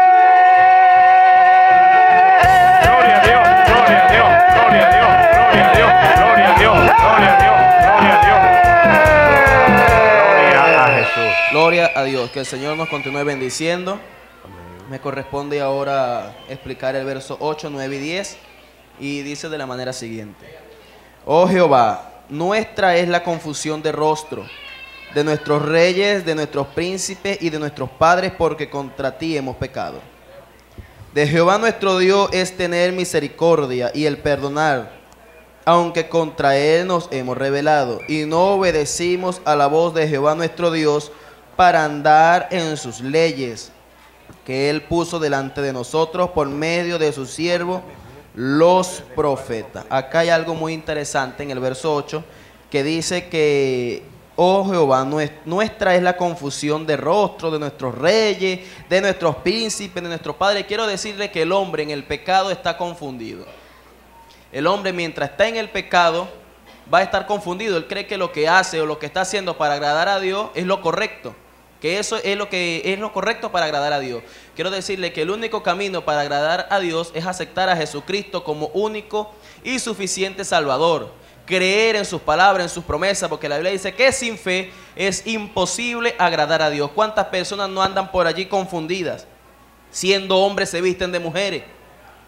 Gloria a Dios, gloria a Dios, gloria a Dios, gloria a Dios, gloria a Dios, gloria a Dios, gloria a Dios. Gloria a Jesús. Gloria a Dios. Que el Señor nos continúe bendiciendo. Me corresponde ahora explicar el verso 8, 9 y 10. Y dice de la manera siguiente. Oh Jehová, nuestra es la confusión de rostro, de nuestros reyes, de nuestros príncipes y de nuestros padres, porque contra ti hemos pecado. De Jehová nuestro Dios es tener misericordia y el perdonar, aunque contra él nos hemos rebelado y no obedecimos a la voz de Jehová nuestro Dios para andar en sus leyes, que él puso delante de nosotros por medio de su siervo los profetas. Acá hay algo muy interesante en el verso 8 que dice que oh Jehová, nuestra es la confusión de rostro, de nuestros reyes, de nuestros príncipes, de nuestros padres. Quiero decirle que el hombre en el pecado está confundido. El hombre mientras está en el pecado va a estar confundido. Él cree que lo que hace o lo que está haciendo para agradar a Dios es lo correcto, que eso es lo correcto para agradar a Dios. Quiero decirle que el único camino para agradar a Dios es aceptar a Jesucristo como único y suficiente Salvador. Creer en sus palabras, en sus promesas, porque la Biblia dice que sin fe es imposible agradar a Dios. ¿Cuántas personas no andan por allí confundidas? Siendo hombres se visten de mujeres.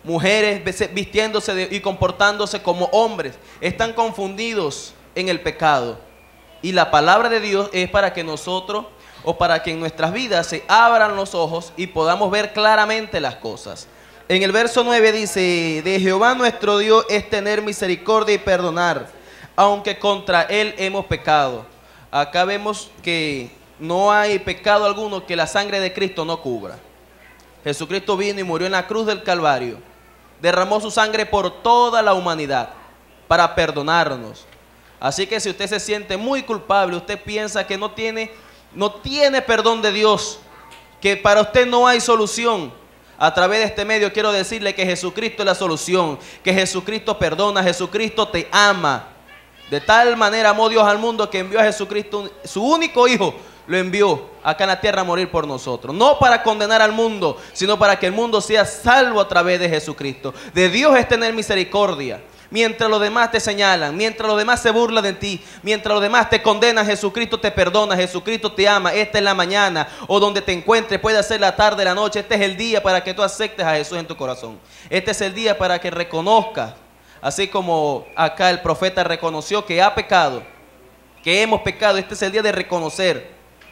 mujeres vistiéndose y comportándose como hombres. Están confundidos en el pecado. Y la palabra de Dios es para que nosotros, o para que en nuestras vidas se abran los ojos y podamos ver claramente las cosas. En el verso 9 dice: de Jehová nuestro Dios es tener misericordia y perdonar, aunque contra él hemos pecado. Acá vemos que no hay pecado alguno que la sangre de Cristo no cubra. Jesucristo vino y murió en la cruz del Calvario. Derramó su sangre por toda la humanidad para perdonarnos. Así que si usted se siente muy culpable, usted piensa que no tiene perdón de Dios, que para usted no hay solución, a través de este medio quiero decirle que Jesucristo es la solución, que Jesucristo perdona, Jesucristo te ama. De tal manera amó Dios al mundo que envió a Jesucristo, su único Hijo, lo envió acá en la tierra a morir por nosotros. No para condenar al mundo, sino para que el mundo sea salvo a través de Jesucristo. De Dios es tener misericordia. Mientras los demás te señalan, mientras los demás se burlan de ti, mientras los demás te condenan, Jesucristo te perdona, Jesucristo te ama. Esta es la mañana, o donde te encuentres, puede ser la tarde, la noche. Este es el día para que tú aceptes a Jesús en tu corazón. Este es el día para que reconozcas, así como acá el profeta reconoció que ha pecado, que hemos pecado. Este es el día de reconocer,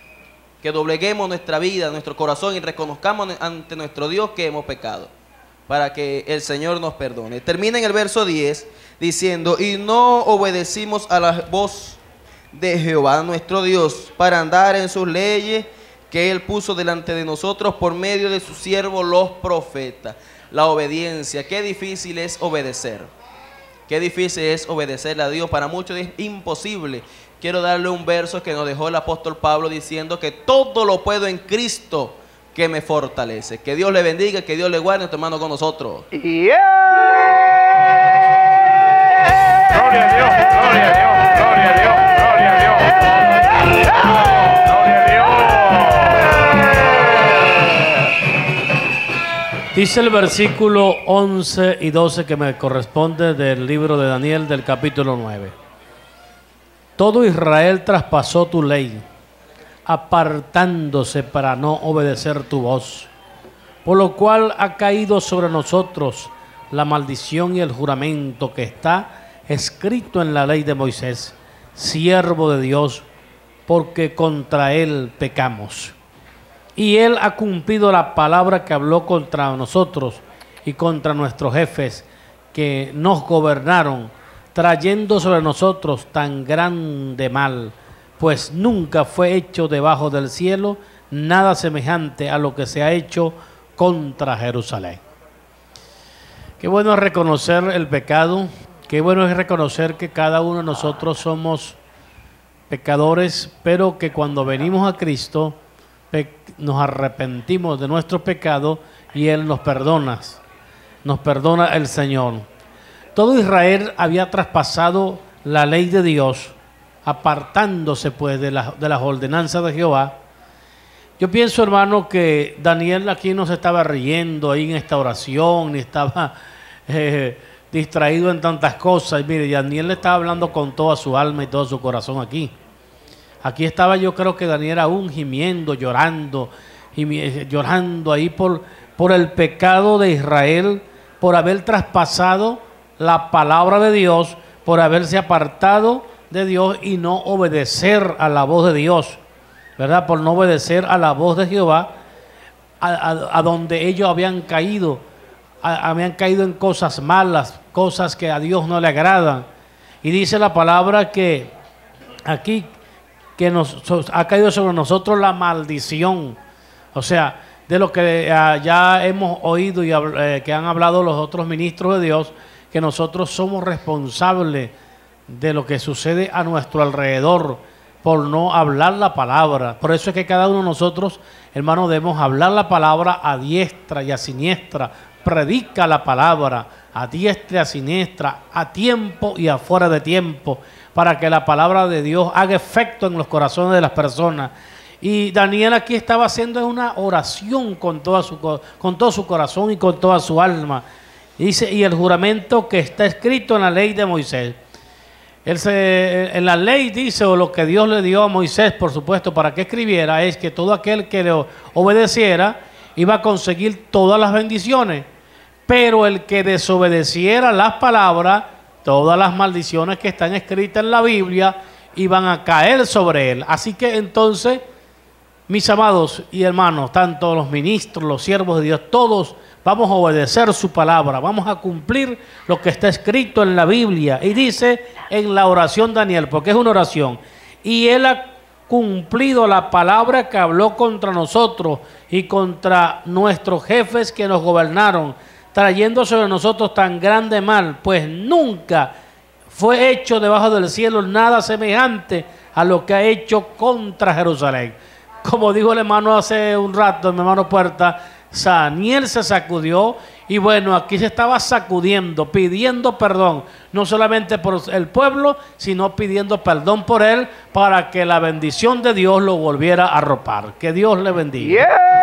que dobleguemos nuestra vida, nuestro corazón, y reconozcamos ante nuestro Dios que hemos pecado, para que el Señor nos perdone. Termina en el verso 10 diciendo: y no obedecimos a la voz de Jehová nuestro Dios para andar en sus leyes que Él puso delante de nosotros por medio de sus siervos los profetas. La obediencia, qué difícil es obedecer. Qué difícil es obedecerle a Dios. Para muchos es imposible. Quiero darle un verso que nos dejó el apóstol Pablo diciendo que todo lo puedo en Cristo que me fortalece. Que Dios le bendiga, que Dios le guarde, nuestro hermano, con nosotros. Gloria a Dios, gloria a Dios, gloria a Dios, gloria a Dios. Gloria a Dios. Dice el versículo 11 y 12 que me corresponde del libro de Daniel del capítulo 9. Todo Israel traspasó tu ley, apartándose para no obedecer tu voz, por lo cual ha caído sobre nosotros la maldición y el juramento que está escrito en la ley de Moisés, siervo de Dios, porque contra él pecamos. Y él ha cumplido la palabra que habló contra nosotros y contra nuestros jefes que nos gobernaron, trayendo sobre nosotros tan grande mal, pues nunca fue hecho debajo del cielo nada semejante a lo que se ha hecho contra Jerusalén. Qué bueno es reconocer el pecado, qué bueno es reconocer que cada uno de nosotros somos pecadores, pero que cuando venimos a Cristo nos arrepentimos de nuestros pecados y Él nos perdona el Señor. Todo Israel había traspasado la ley de Dios, apartándose pues de las ordenanzas de Jehová. Yo pienso, hermano, que Daniel aquí no se estaba riendo ahí en esta oración, ni estaba distraído en tantas cosas. Y mire, Daniel le estaba hablando con toda su alma y todo su corazón aquí. Aquí estaba, yo creo que Daniel aún gimiendo, llorando ahí por el pecado de Israel, por haber traspasado la palabra de Dios, por haberse apartado de Dios y no obedecer a la voz de Dios, ¿verdad? Por no obedecer a la voz de Jehová, a donde ellos habían caído en cosas malas, cosas que a Dios no le agradan. Y dice la palabra que aquí que ha caído sobre nosotros la maldición, o sea, de lo que ya hemos oído y que han hablado los otros ministros de Dios, que nosotros somos responsables de lo que sucede a nuestro alrededor por no hablar la palabra. Por eso es que cada uno de nosotros, hermanos, debemos hablar la palabra a diestra y a siniestra. Predica la palabra a diestra y a siniestra, a tiempo y afuera de tiempo, para que la palabra de Dios haga efecto en los corazones de las personas. Y Daniel aquí estaba haciendo una oración con todo su corazón y con toda su alma. Dice, y el juramento que está escrito en la ley de Moisés. En la ley dice, o lo que Dios le dio a Moisés, por supuesto, para que escribiera, es que todo aquel que le obedeciera iba a conseguir todas las bendiciones. Pero el que desobedeciera las palabras, todas las maldiciones que están escritas en la Biblia iban a caer sobre él. Así que entonces, mis amados y hermanos, tanto los ministros, los siervos de Dios, todos vamos a obedecer su palabra, vamos a cumplir lo que está escrito en la Biblia. Y dice en la oración Daniel, porque es una oración, y él ha cumplido la palabra que habló contra nosotros y contra nuestros jefes que nos gobernaron, trayendo sobre nosotros tan grande mal, pues nunca fue hecho debajo del cielo nada semejante a lo que ha hecho contra Jerusalén. Como dijo el hermano hace un rato, mi hermano Puerta, Daniel se sacudió y bueno, aquí se estaba sacudiendo, pidiendo perdón, no solamente por el pueblo, sino pidiendo perdón por él para que la bendición de Dios lo volviera a arropar. Que Dios le bendiga. Yeah.